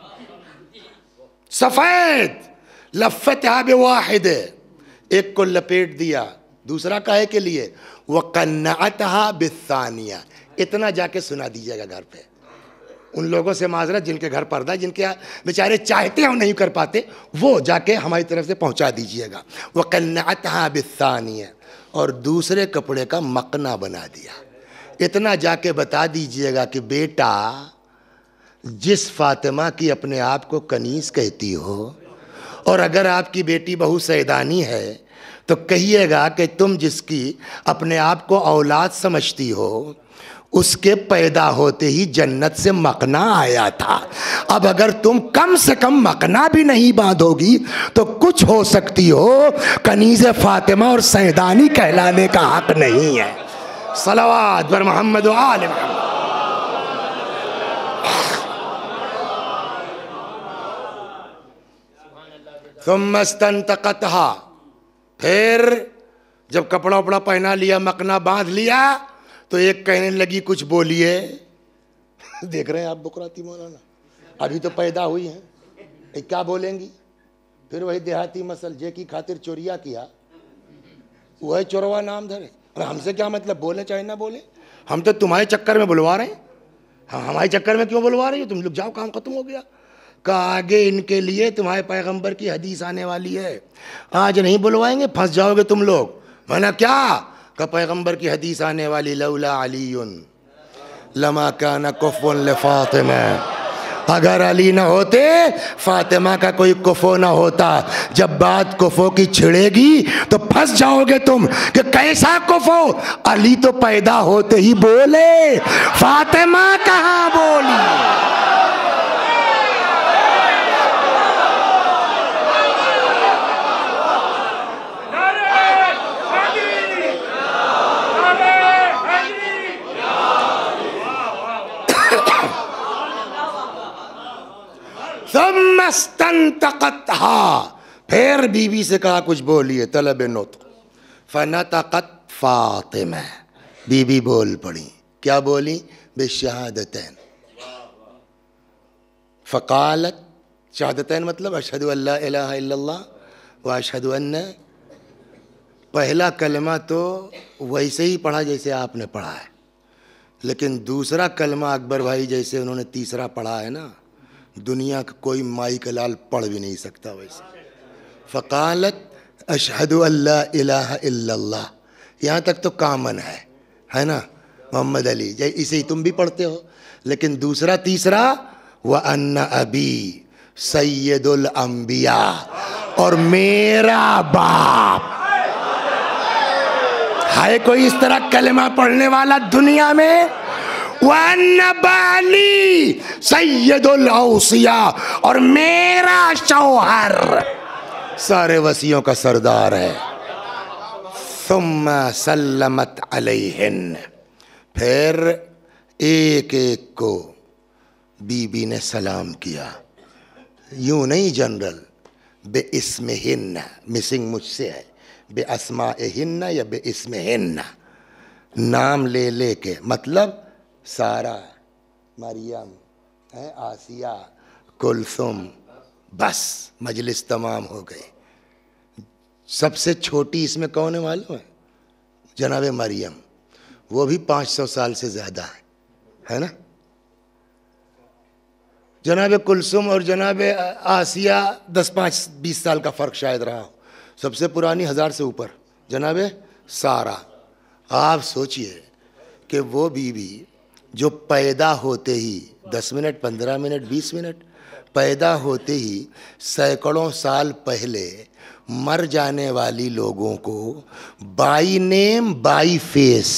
सफेद, लफ़्फ़तहा बिवाहिद, एक को लपेट दिया, दूसरा काहे के लिए? वक़न्नअतहा बिस्सानिया। इतना जाके सुना दीजिएगा घर पे उन लोगों से माजरत जिनके घर पर्दा, जिनके बेचारे चाहते हैं नहीं कर पाते, वो जाके हमारी तरफ से पहुंचा दीजिएगा। वक़न्नअतहा बिस्सानिया, और दूसरे कपड़े का मकना बना दिया। इतना जाके बता दीजिएगा कि बेटा जिस फातिमा की अपने आप को कनीज़ कहती हो, और अगर आपकी बेटी बहू सैदानी है तो कहिएगा कि तुम जिसकी अपने आप को औलाद समझती हो, उसके पैदा होते ही जन्नत से मकना आया था। अब अगर तुम कम से कम मकना भी नहीं बांधोगी तो कुछ हो सकती हो, कनीज़ फातिमा और सैदानी कहलाने का हक नहीं है। सलावत बर मोहम्मद व आले मोहम्मद। सुम्मस्तंतक़तहा, फिर जब कपड़ा उपड़ा पहना लिया, मकना बांध लिया, तो एक कहने लगी कुछ बोलिए। देख रहे हैं आप बुकराती मौलाना, अभी तो पैदा हुई हैं, क्या बोलेंगी? फिर वही देहाती मसल, जे की खातिर चोरिया किया वही चोरवा नाम धरे। और हमसे क्या मतलब, बोले चाहे ना बोले, हम तो तुम्हारे चक्कर में बुलवा रहे हैं। हाँ, हमारे चक्कर में क्यों बुलवा रही हो? तुम लोग जाओ, काम खत्म हो गया। का आगे इनके लिए तुम्हारे पैगंबर की हदीस आने वाली है, आज नहीं बुलवाएंगे, फंस जाओगे तुम लोग। मैंने क्या का पैगंबर की हदीस आने वाली, लौला अलीयुन लमा काना कुफ़ुन लिफ़ातिमा, अगर अली ना होते फातिमा का कोई कुफो ना होता। जब बात कुफो की छिड़ेगी तो फंस जाओगे तुम कि कैसा कुफो? अली तो पैदा होते ही बोले, फातिमा कहाँ बोली? स्तंतक़तहा, फिर बीवी से कहा कुछ बोलिए, तलब नुत्क़। फ़नतक़त फ़ातिमा, बीबी बोल पड़ी। क्या बोली? बिशहादतैन। फ़क़ालत, शहादतैन मतलब अशहदु अल्ला इलाहा इल्लल्लाह व अशहदु अन्न। पहला कलमा तो वैसे ही पढ़ा जैसे आपने पढ़ा है, लेकिन दूसरा कलमा अकबर भाई जैसे उन्होंने तीसरा पढ़ा है ना, दुनिया का कोई माई का लाल पढ़ भी नहीं सकता वैसे। फ़क़ालत अशहदु अल्ला इलाहा इल्लल्लाह, यहाँ तक तो कामन है ना मोहम्मद अली, जय इसे ही तुम भी पढ़ते हो। लेकिन दूसरा तीसरा, व अन्ना अबी सैयदुल अंबिया, और मेरा बाप। है कोई इस तरह कलमा पढ़ने वाला दुनिया में? वअन्न बाली सय्यदुल औसिया, और मेरा शौहर सारे वसियों का सरदार है। सुम्मा सल्लमत अलैहिन, फिर एक एक को बीबी ने सलाम किया, यूं नहीं जनरल, बे इस्मिहिन्ना, मिसिंग मुझसे है, बे अस्माइहिन्ना या बे इस्मिहिन्ना, नाम ले ले के, मतलब सारा, मरियम, आसिया, कुलसुम, बस मजलिस तमाम हो गई। सबसे छोटी इसमें कौन है मालूम है? जनाब मरियम, वो भी 500 साल से ज़्यादा है ना। जनाब कुलसुम और जनाब आसिया 10-5-20 साल का फ़र्क शायद रहा हो। सबसे पुरानी 1000 से ऊपर जनाब सारा। आप सोचिए कि वो बीवी जो पैदा होते ही 10 मिनट, 15 मिनट, 20 मिनट, पैदा होते ही सैकड़ों साल पहले मर जाने वाली लोगों को by name by face,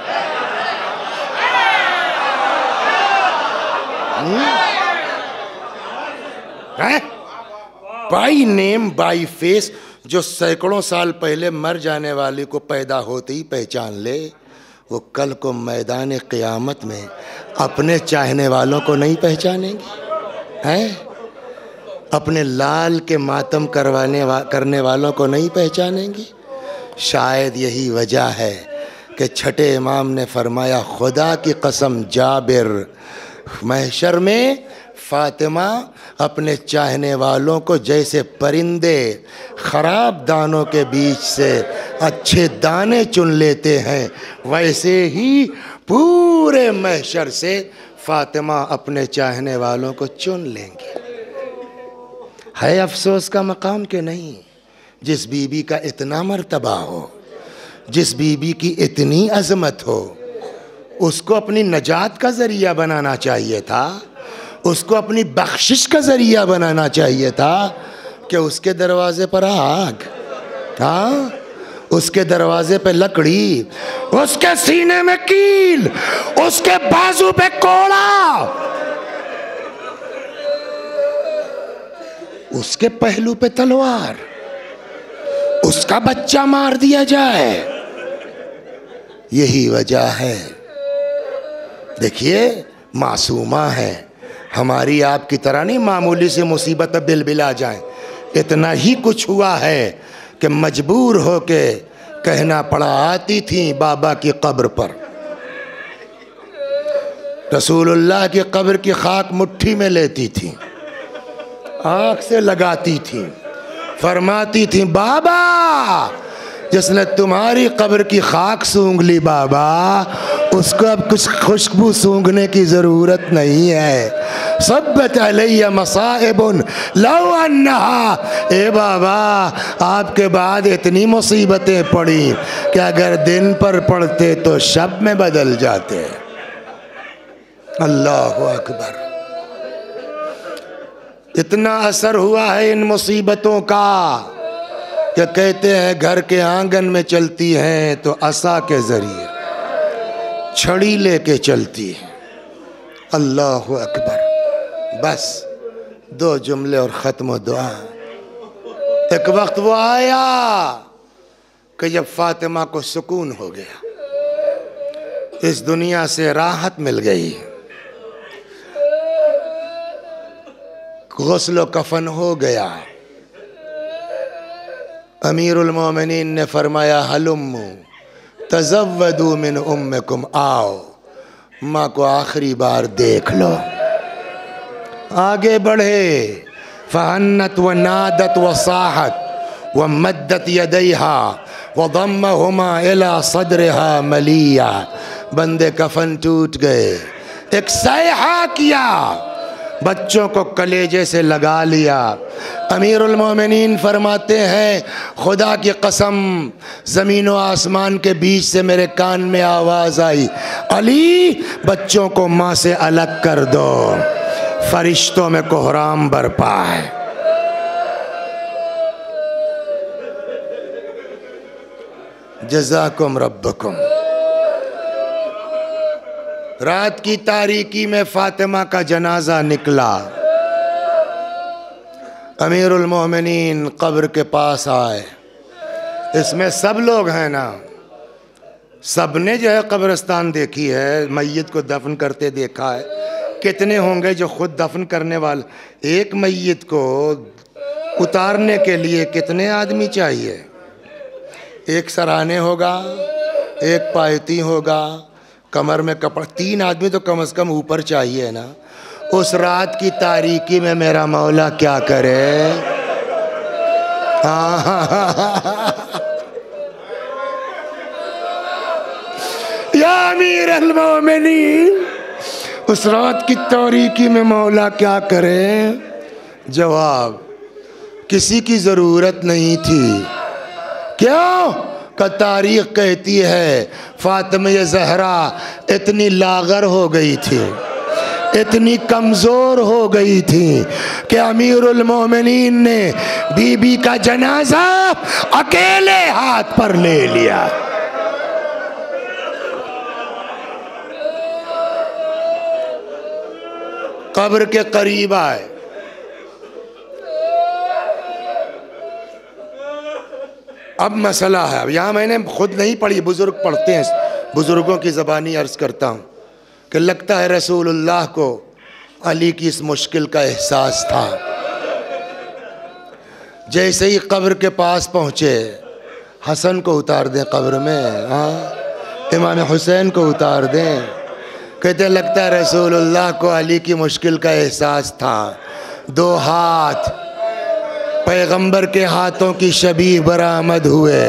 by name by face, जो सैकड़ों साल पहले मर जाने वाले को पैदा होते ही पहचान ले, वो कल को मैदान क़यामत में अपने चाहने वालों को नहीं पहचानेंगे हैं? अपने लाल के मातम करने वालों को नहीं पहचानेंगी। शायद यही वजह है कि छठे इमाम ने फरमाया, खुदा की कसम जाबिर, महशर में फातिमा अपने चाहने वालों को जैसे परिंदे ख़राब दानों के बीच से अच्छे दाने चुन लेते हैं, वैसे ही पूरे महशर से फातिमा अपने चाहने वालों को चुन लेंगी। है अफसोस का मकाम के नहीं, जिस बीबी का इतना मर्तबा हो, जिस बीबी की इतनी अजमत हो, उसको अपनी नजात का ज़रिया बनाना चाहिए था, उसको अपनी बख्शिश का ज़रिया बनाना चाहिए था कि उसके दरवाजे पर आग, हाँ, उसके दरवाजे पे लकड़ी, उसके सीने में कील, उसके बाजू पे कोड़ा, उसके पहलू पे तलवार, उसका बच्चा मार दिया जाए। यही वजह है। देखिए, मासूमा है, हमारी आपकी तरह नहीं मामूली से मुसीबत में बिलबिला जाए। इतना ही कुछ हुआ है कि मजबूर होके कहना पड़ा, आती थी बाबा की कब्र पर, रसूलुल्लाह की कब्र की खाक मुट्ठी में लेती थी, आँख से लगाती थी, फरमाती थी, बाबा जिसने तुम्हारी कब्र की खाक सूंघ ली बाबा, उसको अब कुछ खुशबू सूंघने की ज़रूरत नहीं है। सब्बत अलैया मसाइबुन लौ अन्नहा, ए बाबा आपके बाद इतनी मुसीबतें पड़ी कि अगर दिन पर पड़ते तो शब में बदल जाते। अल्लाहु अकबर। इतना असर हुआ है इन मुसीबतों का कि कहते हैं घर के आंगन में चलती हैं तो असा के ज़रिए छड़ी लेके चलती है। अल्लाहु अकबर। बस 2 जुमले और ख़त्म दुआ। एक वक्त वो आया कि जब फातिमा को सुकून हो गया, इस दुनिया से राहत मिल गई, गुस्ल कफन हो गया। अमीरुल मोमिनीन ने फरमाया, हलुम्मु तज़व्वदू मिन उम्मिकुम, आओ माँ को आखिरी बार देख लो। आगे बढ़े, फ़हन्नत व नादत व साहत व मद्दत यदैहा व दम्महुमा इला सदरिहा मलिया। बंदे कफन टूट गए, एक सैहा किया, बच्चों को कलेजे से लगा लिया। अमीरुल मोमिनीन फरमाते हैं, खुदा की कसम ज़मीन व आसमान के बीच से मेरे कान में आवाज़ आई, अली बच्चों को माँ से अलग कर दो, फरिश्तों में कोहराम बरपा है। जज़ाकुम रब्बुकुम। रात की तारीकी में फातिमा का जनाजा निकला। अमीरुल मोमिनीन कब्र के पास आए। इसमें सब लोग हैं ना, सबने जो है कब्रिस्तान देखी है, मैयत को दफन करते देखा है। कितने होंगे जो खुद दफन करने वाले? एक मैयत को उतारने के लिए कितने आदमी चाहिए? एक सराहने होगा, एक पायती होगा, कमर में कपड़ा, 3 आदमी तो कम से कम ऊपर चाहिए ना। उस रात की तारीकी में मेरा मौला क्या करे? या अमीर अल मोमिनीन, उस रात की तारीकी में मौला क्या करे? जवाब, किसी की ज़रूरत नहीं थी। क्यों? का तारीख कहती है फातिमा ज़हरा इतनी लागर हो गई थी, इतनी कमज़ोर हो गई थी कि अमीरुल मोमिनीन ने बीबी का जनाजा अकेले हाथ पर ले लिया। कब्र के करीब आए। अब मसला है, अब यहाँ मैंने खुद नहीं पढ़ी, बुजुर्ग पढ़ते हैं, बुजुर्गों की ज़बानी अर्ज करता हूँ कि लगता है रसूलुल्लाह को अली की इस मुश्किल का एहसास था। जैसे ही कब्र के पास पहुँचे, हसन को उतार दें कब्र में, हाँ, इमाम हुसैन को उतार दें। कहते लगता है रसूलुल्लाह को अली की मुश्किल का एहसास था। 2 हाथ पैगंबर के हाथों की शबीह बरामद हुए।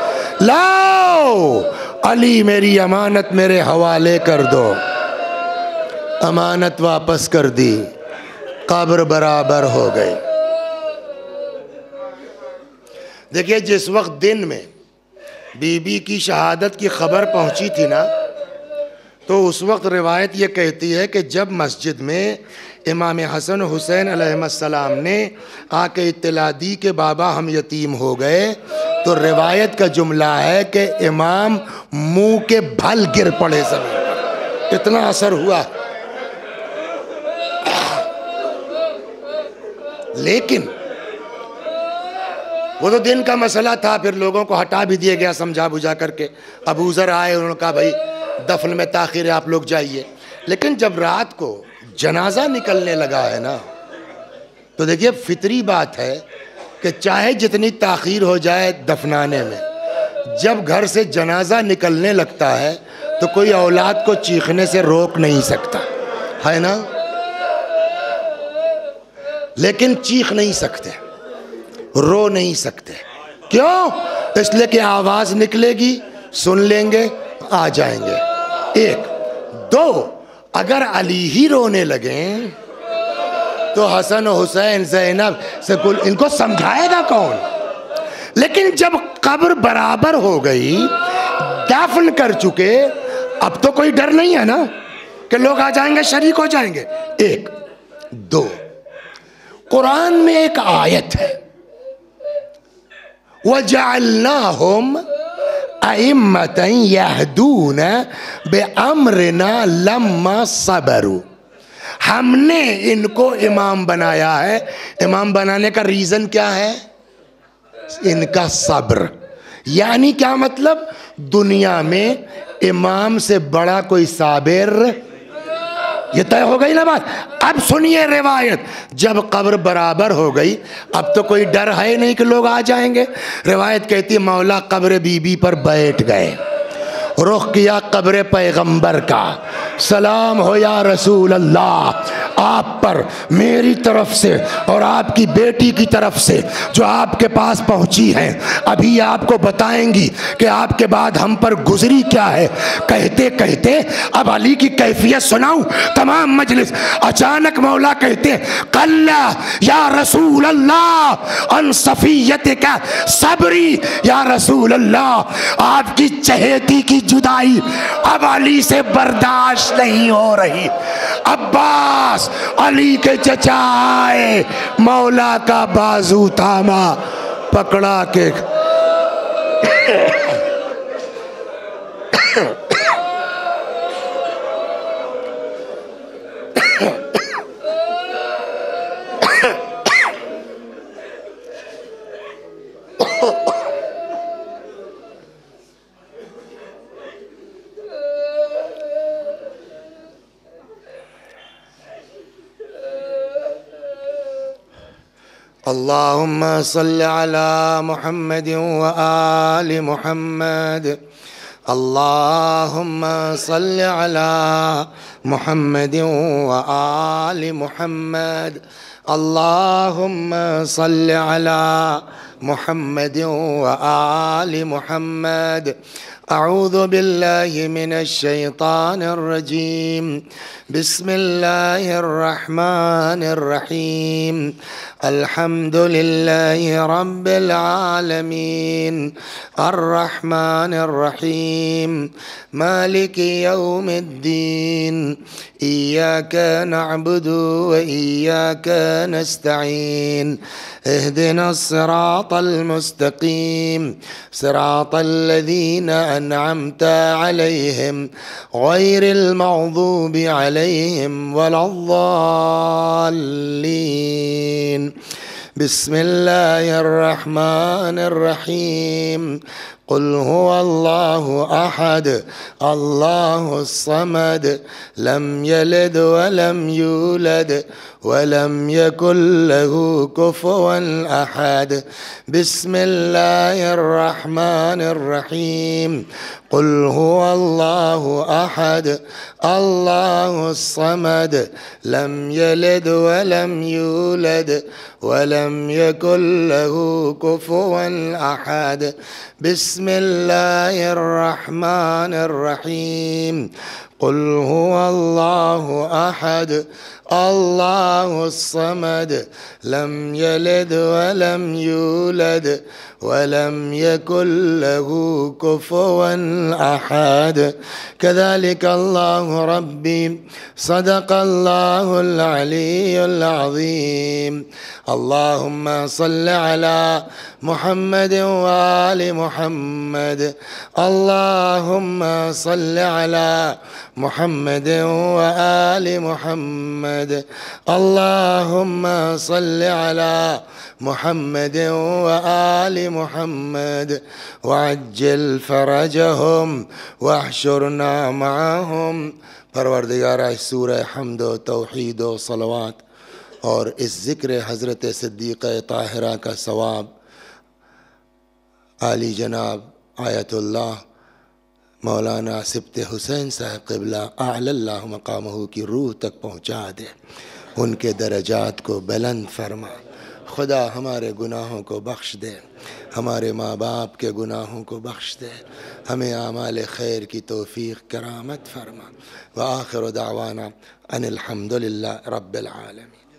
लाओ अली, मेरी अमानत मेरे हवाले कर दो। अमानत वापस कर दी, कब्र बराबर हो गई। देखिए, जिस वक्त दिन में बीबी की शहादत की खबर पहुंची थी ना, तो उस वक्त रिवायत ये कहती है कि जब मस्जिद में इमाम हसन हुसैन अलैहिस्सलाम ने आके इत्तला दी कि बाबा हम यतीम हो गए, तो रिवायत का जुमला है कि इमाम मुंह के भल गिर पड़े ज़मीन पर, इतना असर हुआ। लेकिन वो तो दिन का मसला था, फिर लोगों को हटा भी दिया गया समझा बुझा करके। अबू ज़र आए, उन्होंने कहा भाई दफन में ताख़ीर है, आप लोग जाइए। लेकिन जब रात को जनाजा निकलने लगा है ना, तो देखिए फितरी बात है कि चाहे जितनी ताख़ीर हो जाए दफनाने में, जब घर से जनाजा निकलने लगता है तो कोई औलाद को चीखने से रोक नहीं सकता, है ना। लेकिन चीख नहीं सकते, रो नहीं सकते। क्यों? इसलिए कि आवाज़ निकलेगी, सुन लेंगे, आ जाएंगे। 1 2, अगर अली ही रोने लगे तो हसन हुसैन ज़ैनब से कुल इनको समझाएगा कौन? लेकिन जब कब्र बराबर हो गई, दफन कर चुके, अब तो कोई डर नहीं है ना कि लोग आ जाएंगे, शरीक हो जाएंगे। 1 2, कुरान में एक आयत है, वजअलनाहुम अइम्मतन यहदून बिअम्रिना लम्मा सबरू। हमने इनको इमाम बनाया है। इमाम बनाने का रीज़न क्या है? इनका सब्र। यानी क्या मतलब? दुनिया में इमाम से बड़ा कोई साबिर, ये तय हो गई ना बात। अब सुनिए रिवायत, जब कब्र बराबर हो गई, अब तो कोई डर है नहीं कि लोग आ जाएंगे। रिवायत कहती है मौला कब्र बीबी पर बैठ गए, रुख किया कब्र पैगंबर का, सलाम हो या रसूल अल्लाह, आप पर मेरी तरफ से और आपकी बेटी की तरफ से जो आपके पास पहुंची हैं, अभी आपको बताएंगी कि आपके बाद हम पर गुजरी क्या है। कहते कहते अब अली की कैफियत सुनाऊं तमाम मजलिस। अचानक मौला कहते कल्ला या रसूल अल्लाह अन सफियत का सबरी, या रसूल अल्लाह आपकी चहेती की जुदाई अब अली से बर्दाश्त नहीं हो रही। अब्बास अली के चचा आए, मौला का बाजू थामा, पकड़ा के اللهم صل على محمد وآل محمد. اللهم صل على محمد وآل محمد. اللهم صل على محمد وآل محمد. أعوذ بالله من الشيطان الرجيم. بسم الله الرحمن الرحيم. الحمد لله رب العالمين الرحمن الرحيم مالك يوم الدين. إياك نعبد وإياك نستعين. اهدنا الصراط المستقيم صراط الذين أنعمت عليهم غير المغضوب عليهم ولا الضالين. بسم الله الرحمن الرحيم. قل هو الله أحد الله الصمد لم يلد ولم يولد ولم يكن له كفوا أحد. بسم الله الرحمن الرحيم. قل هو الله أحد الله الصمد لم يلد ولم يولد ولم يكن له كفوا أحد. بسم الله الرحمن الرحيم. قل هو الله أحد الله الصمد لم يلد ولم يولد ولم يكن له كفوا أحد. كذلك الله ربي صدق الله العلي العظيم. اللهم صل على محمد وآل محمد. اللهم صل على محمد وآل محمد. اللهم صل على محمد وآل محمد وعجل فرجهم واحشرنا معهم. परवरदिगार सूरह हम्द व तौहीद व सलवात और इस ज़िक्र हज़रत सिद्दीक़ ताहिरा का सवाब आली जनाब आयतुल्लाह मौलाना सिब्त हुसैन साहब क़िबला अअलल्लाहु मक़ामहू की रूह तक पहुँचा दे। उनके दरजात को बुलंद फरमा। खुदा हमारे गुनाहों को बख्श दे, हमारे माँ बाप के गुनाहों को बख्श दे, हमें आमाल खैर की तौफ़ीक़ करामत फरमा। व आखिर दावाना अनिल हम्दुलिल्लाह रब्बिल आलमीन।